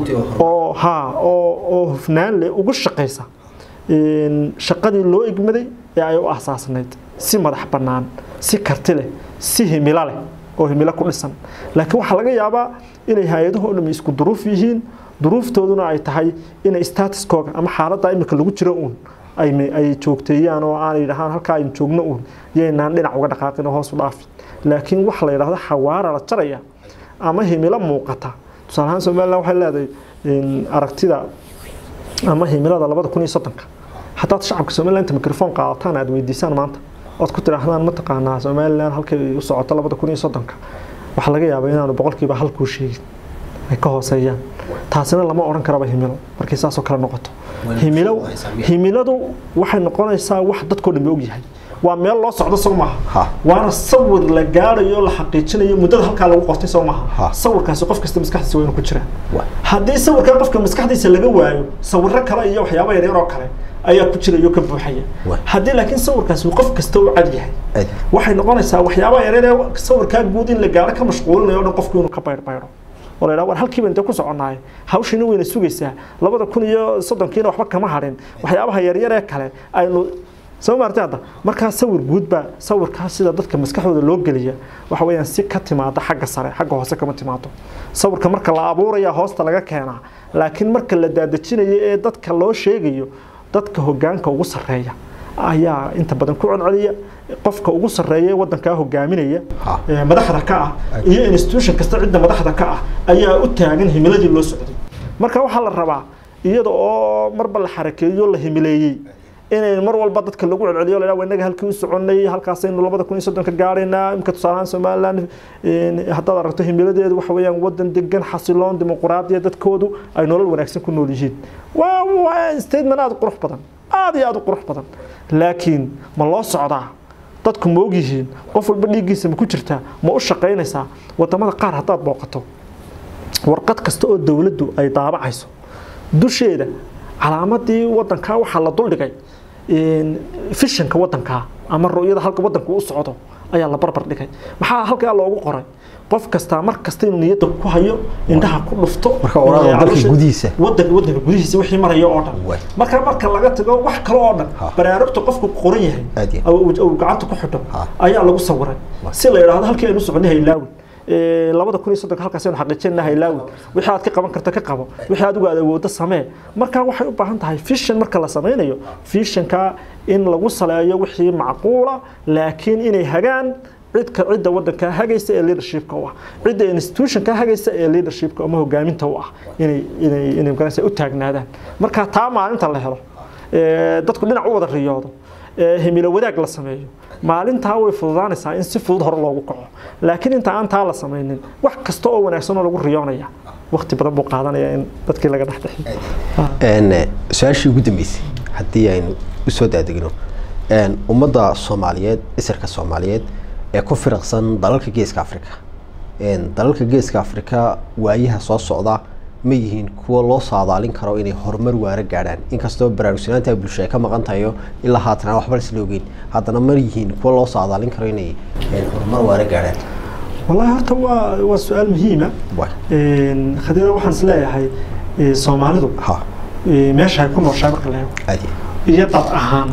oo hufnaan leh ugu shaqeysa shaqadii loo igmaday ee ay u asaasnayd si madax bannaan si karti leh si himilo leh oo himilo ku dhisan laakiin waxa laga yaabaa inay hay'adahu dhammi isku duruuf yihiin duruuftooduna ay tahay inay statuskooga ama xaaladda imika lagu jiro ay joogteeyaan oo aan yiraahdaan halka ay joogno yeynaan dhinac uga dhaqaaqin hoos u dhaafin laakiin wax la yiraahdo xawaara la jaraya ama himilo muuqata tusaalahan Soomaaliland waxay leedahay aragtida ama himilada 2030 حتى شعبك Somaliland ميكروفون قاطعنا عاد ويديسان maanta oo ku tirahdaan ma taqaanaa Somaliland halkay u socoto 2030 waxa laga yaabaa inaanu boqolkiiba hal ku sheegin ay ka hooseeyaan taasina lama oran karaba himilo markii saas oo kala noqoto himiladu waxay noqonaysaa wax dadku dhan og yahay waa meel loo socdo Soomaha waana sawir la gaarayo la xaqiijinayo muddada halka lagu qortay Soomaha sawirkaas qof kasta maskaxdiisa weyn ku jira haddii sawirka qofka maskaxdiisa laga waayo sawirro kale iyo waxyaabo yar yar oo kale ayaa ku jira iyo ka buuxaya haddii laakiin sawirkaas qof kasta uu cad yahay waxay noqonaysaa waxyaabo yar yar sawirka guud in la gaaro ka mashquulinayo dhan qofku inuu ka bayr-bayro oo la war halkii inta ku soconaay hawshina weyna sugaysaa 2030 waxba kama harin waxyaabaha yar yar ee kale aynu soo martaada marka sawir guud ba sawirkaas sida dadka maskaxdooda loo galiya waxa weeyaan si ka timaada xagga sare xagga hoose kama timaado sawirka marka la abuurayo hoosta laga keenaa laakiin marka la daadajinayo ee dadka loo sheegayo dadka hoggaanka ugu sareeya ayaa inta badan ku celceliya qofka ugu sareeya wadanka hogaaminaya madaxda ka ah iyo institution kasta cidda madaxda ka ah ayaa u taagan himiladii loo socday marka waxa la rabaa iyada oo marba la xarakeeyo la himileeyay inay mar walba dadka lagu celceliyo la wanaga halkii u soconay halkaas aynu 2030 ka gaarayna imka tusaalaan Somaliland hadda aragto himiladeedu waxa weeyaan wadan degan xasiloon dimuqraadiya dadkoodu ay nolol wanaagsan ku nool yihiin waa statement aad qurux badan aad qurux badan laakiin ma loo socdaa dadku ma og yihiin qof walba dhigiisa ma ku jirtaa ma u shaqeynaysaa wadamada qaar hadaad booqato warqad kasta oo dawladdu ay daabacayso dusheeda calaamadii wadanka waxa la duldhigay fishanka wadanka ama ru'yada halka wadanku u socdo ayaa la barbar dhigay maxaa halka loogu qoray qof kasta mar kasta inuu niyada ku hayo indhaha ku dhufto marka wadanka gudihiisa wadanka gudihiisa wixii marayo oo dhan marka laga tago wax kale oo dhan baraarugta qofku qoran yahay oo gacanta ku xidho ayaa lagu sawiray si la yiraahdo halkii aynu soconahay laawi 2030 halkaas aynu xaqiijinahay laawi wixii aad ka qaban karto ka qabo wixii aad ugu adeegto samee marka waxay u baahan tahay vision marka la sameeyo visionka in lagu saleeyo wixii macquula laakiin inay hagaan cidda wadanka hagaysa ee leadershipka ah cidda institutionka hagaysa ee leadershipka ama hogaaminta ah inay garanaysa u taagnaadaan marka taa maalinta la helo dadku dhinac u wada riyoodo himilo wadaag la sameeyo maalinta way fududaanaysaa in si fudud hor loogu kaco laakiin inta aan taa la sameeynin wax kasta oo wanaagsan oo lagu riyoonaya waqti badan buu qaadanaya in dadkii laga dhaxdhaxay su'aashii ugu dambeysay haddii aynu u soo daadegno ummadda Soomaaliyeed isirka Soomaaliyeed ee ku firaqsan dalalka Geeska Afrika dalalka Afrika waayaha soo socda ma yihiin kuwa loo saadaalin karo inay horumar waara gaaraan inkastoo barnaamijyada bulshada ka maqan tahay ilaa haatan waxba isla ogeyn haddana ma yihiin kuwa loo saadaalin karo inay horumar waara gaaraan wallahi horta waa su'aal muhiim ah khadira waxaan isleeyahay Soomaalidu meesha ay ku nooshahay marka la eego iyo dad ahaan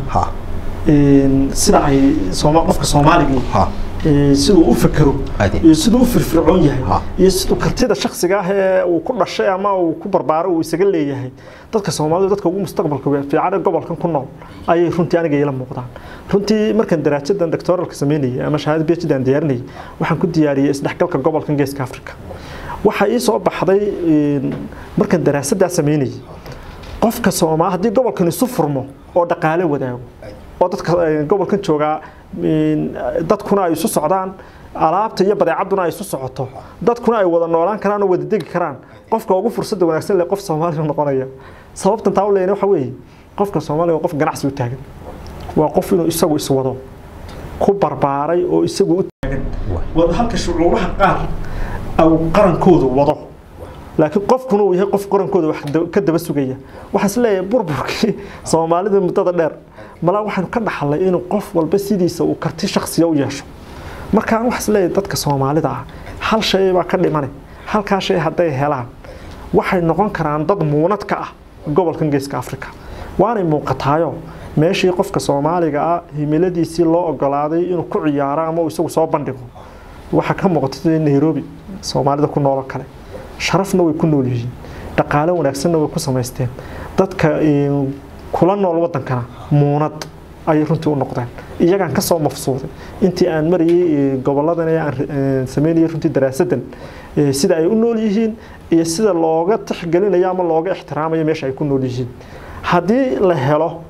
sida ay qofka Soomaaliga sidoo u fikiro iyo sidoo u firfircoon yahay iyo sidoo kartida shakhsiga ah ee uu ku dhashay ama uu ku barbaaro uu isaga leeyahay dadka Soomaalidu dadka ugu mustaqbalka fiican gobolkan ku nool ayay runtii aniga ila muuqdaan runtii markan daraasadan doctoralka sameynay ama shahaado PhD aan diyaarinay waxaan ku diyaariyay isdhexgalka gobolkan Geeska Afrika waxa ii soo baxday markan daraasada sameynay qofka Soomaali hadii gobolkan isu furmo oo dhaqaale wadaago oo dadka gobolkan jooga dadkuna ay isu socdaan alaabta iyo badeecaduna ay isu socoto dadkuna ay wada noolaan karaan oo wada degi karaan qofka ugu fursada wanaagsan leh qof Soomaali noqonaya sababtan taa u leeyahay waxa weeye qofka Soomaaliga qof ganacsi u taagan waa qof inuu isagu iswado ku barbaaray oo isagu u taagan wada halka shucuuraha qaar aw qarankoodu wado laakiin qofkuna uu yahay qof qarankooda wax ka daba sugaya waxa isleeyahay burburkii Soomaalida muddada dheer mala waxaan ka dhaxlay inuu qof walba sidiisa uu karti shakhsiga u yeesho marka wax isleeyahay dadka Soomaalida ah hal shay baa ka dhimanay halka shay haday helaan waxay noqon karaan dad muunad ka ah gobolkan Geeska Afrika waana muuqataayo meeshii qofka Soomaaliga ah himiladiisii loo ogolaaday inuu ku ciyaaro ama uu isagu soo bandhigo waxa ka muuqatay Nairobi Soomaalida ku nool kale sharafna way ku nool yihiin dhaqaale wanaagsanna way ku sameysteen dadka kula nool wadankana muunad ay runtii u noqdeen iyaga ka soo mafsuuday intii aan mariyay goboladan aan sameeyay runtii daraasadan sida ay u nool yihiin iyo sida looga tixgelinayo ama looga ixtiraamayo meesha ay ku nool yihiin hadii la helo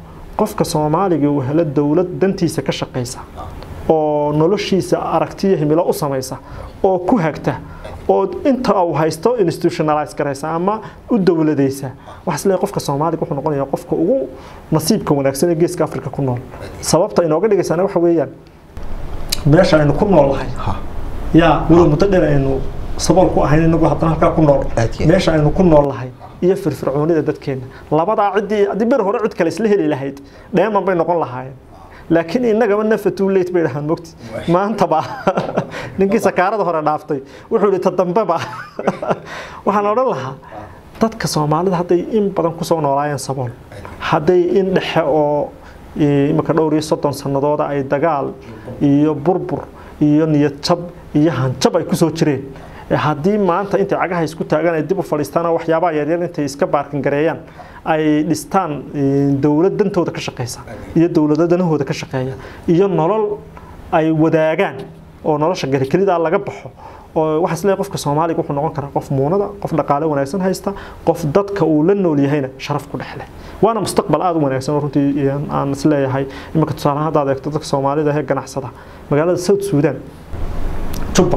qofka Soomaaliga uu helo dawlad dantiisa ka shaqeysa oo noloshiisa aragtiyo himilo u sameeysa oo ku hagta oo inta uu haysto institutionalize garaysa ama u dawladeysa wax isla qofka Soomaaliga wuxuu noqonayaa qofka ugu nasiibka wanaagsan ee geeska Afrika ku nool sababta inooga dhigaysana waxa weeyaan meesha aynu ku noolahay yaa wuu mutadheer aynu sabab ku ahayn inagu haddana halka ku nool meesha aynu ku noolahay iyo firfircoonida dadkeena labada cidii bir hore cid kale isla heli lahayd dheeman bay noqon lahaayeen laakiin inaga ma nafatu leet bay dhahan mogti maanta ba ninkii sakaarada hore dhaaftay wuxuu yiri tadambaba waxaan oran lahaa dadka Soomaalida haday in badan ku soo noolaayeen sabool haday in dhaxe oo imaka dhowr iyo 30 sanadooda ay dagaal iyo burbur iyo niyad jab iyo hanjab ay ku soo jireen haddii maanta inta cagaha isku taagan ay dib u fadhiistaan waxyaabaha yar yar intay iska baarkin gareeyaan ay dhistaan dawlad dantooda ka shaqeysa iyo dawladdanahooda ka shaqeeya iyo nolol ay wadaagaan oo nolosha galkelida laga baxo oo waxa isla qofka Soomaaliga wuxuu noqon karaa qof muunada qof dhaqaale wanaagsan haysta qof dadka uu la nool yahayna sharaf ku dhaxleh waana mustaqbal aad u wanaagsan runtii aan isleeyahay imaka tusaalaha hadaad eegto dadka Soomaalida ee ganacsada magaalada South Sudan Juba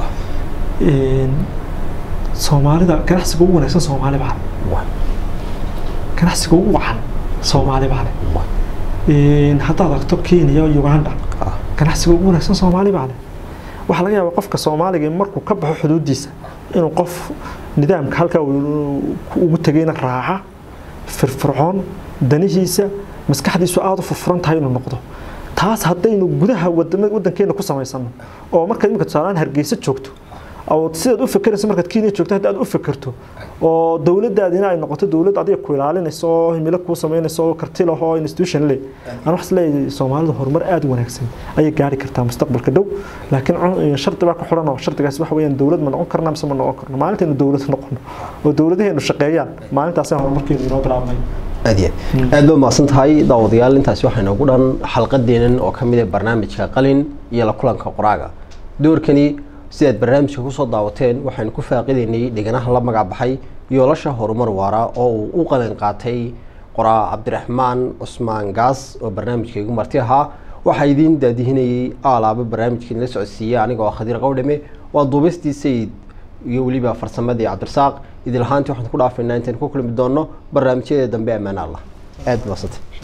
Soomaalida ganacsiga ugu wanaagsan Soomaali baa ganacsiga ugu wacan Soomaali baa hadaad eegto Kenya iyo Uganda ganacsiga ugu wanaagsan Soomaali baa waxa laga yaabaa qofka Soomaaliga markuu ka baxo xuduudiisa inuu qof nidaamka halka ugu tagayna raaxa firfircoon danihiisa maskaxdiisu aad u furan tahay inuu noqdo taas hadaynu gudaha wadankeena ku sameysano oo marka imika tusaalaan Hargeysa joogto oo sidaad u fikirayso markaad Kenya joogto hadaad u fikirto oo dawladdaadina ay noqoto dawlad adiga ku ilaalinayso himilo ku sameynayso karti leh oo institution leh aan wax leeyahay Soomaalidu horumar aad u wanaagsan ay gaari kartaa mustaqbalka dhow laakiin sharti baa ku xiran oo shartigaas waxa weeyaan dawlad ma noqon karnaa mise ma noqon karno maalinteenu dawlad noqono oo dawladaheenu shaqeeyaan maalintaas aan horumarkeenu inoo bilaabnay aad baa maasantahay daawadayaal intaas waxaan ugu dhan xalqadeenan oo kamid ah barnaamijka qalin iyo la kulanka qoraaga doorkani sidaad barnaamijka ku soo daawateen waxaan ku faaqideynay dhiganaha la magac baxay yoolasha horumar waara oo uu u qalin qaatay qoraa Cabdiraxmaan Cusmaan Gaas oo barnaamijkeegu marti ahaa waxa idin daadihinayay alaaba barnaamijkan la socodsiiyay aniga Khadiir Qowdhame waa duubistii Sayid iyo waliba farsamadii Cabdirasaaq idil ahaantii waxaan ku dhaafaynaa intaan ku kulmi doono barnaamijyada dambe amaan Allah aad wasat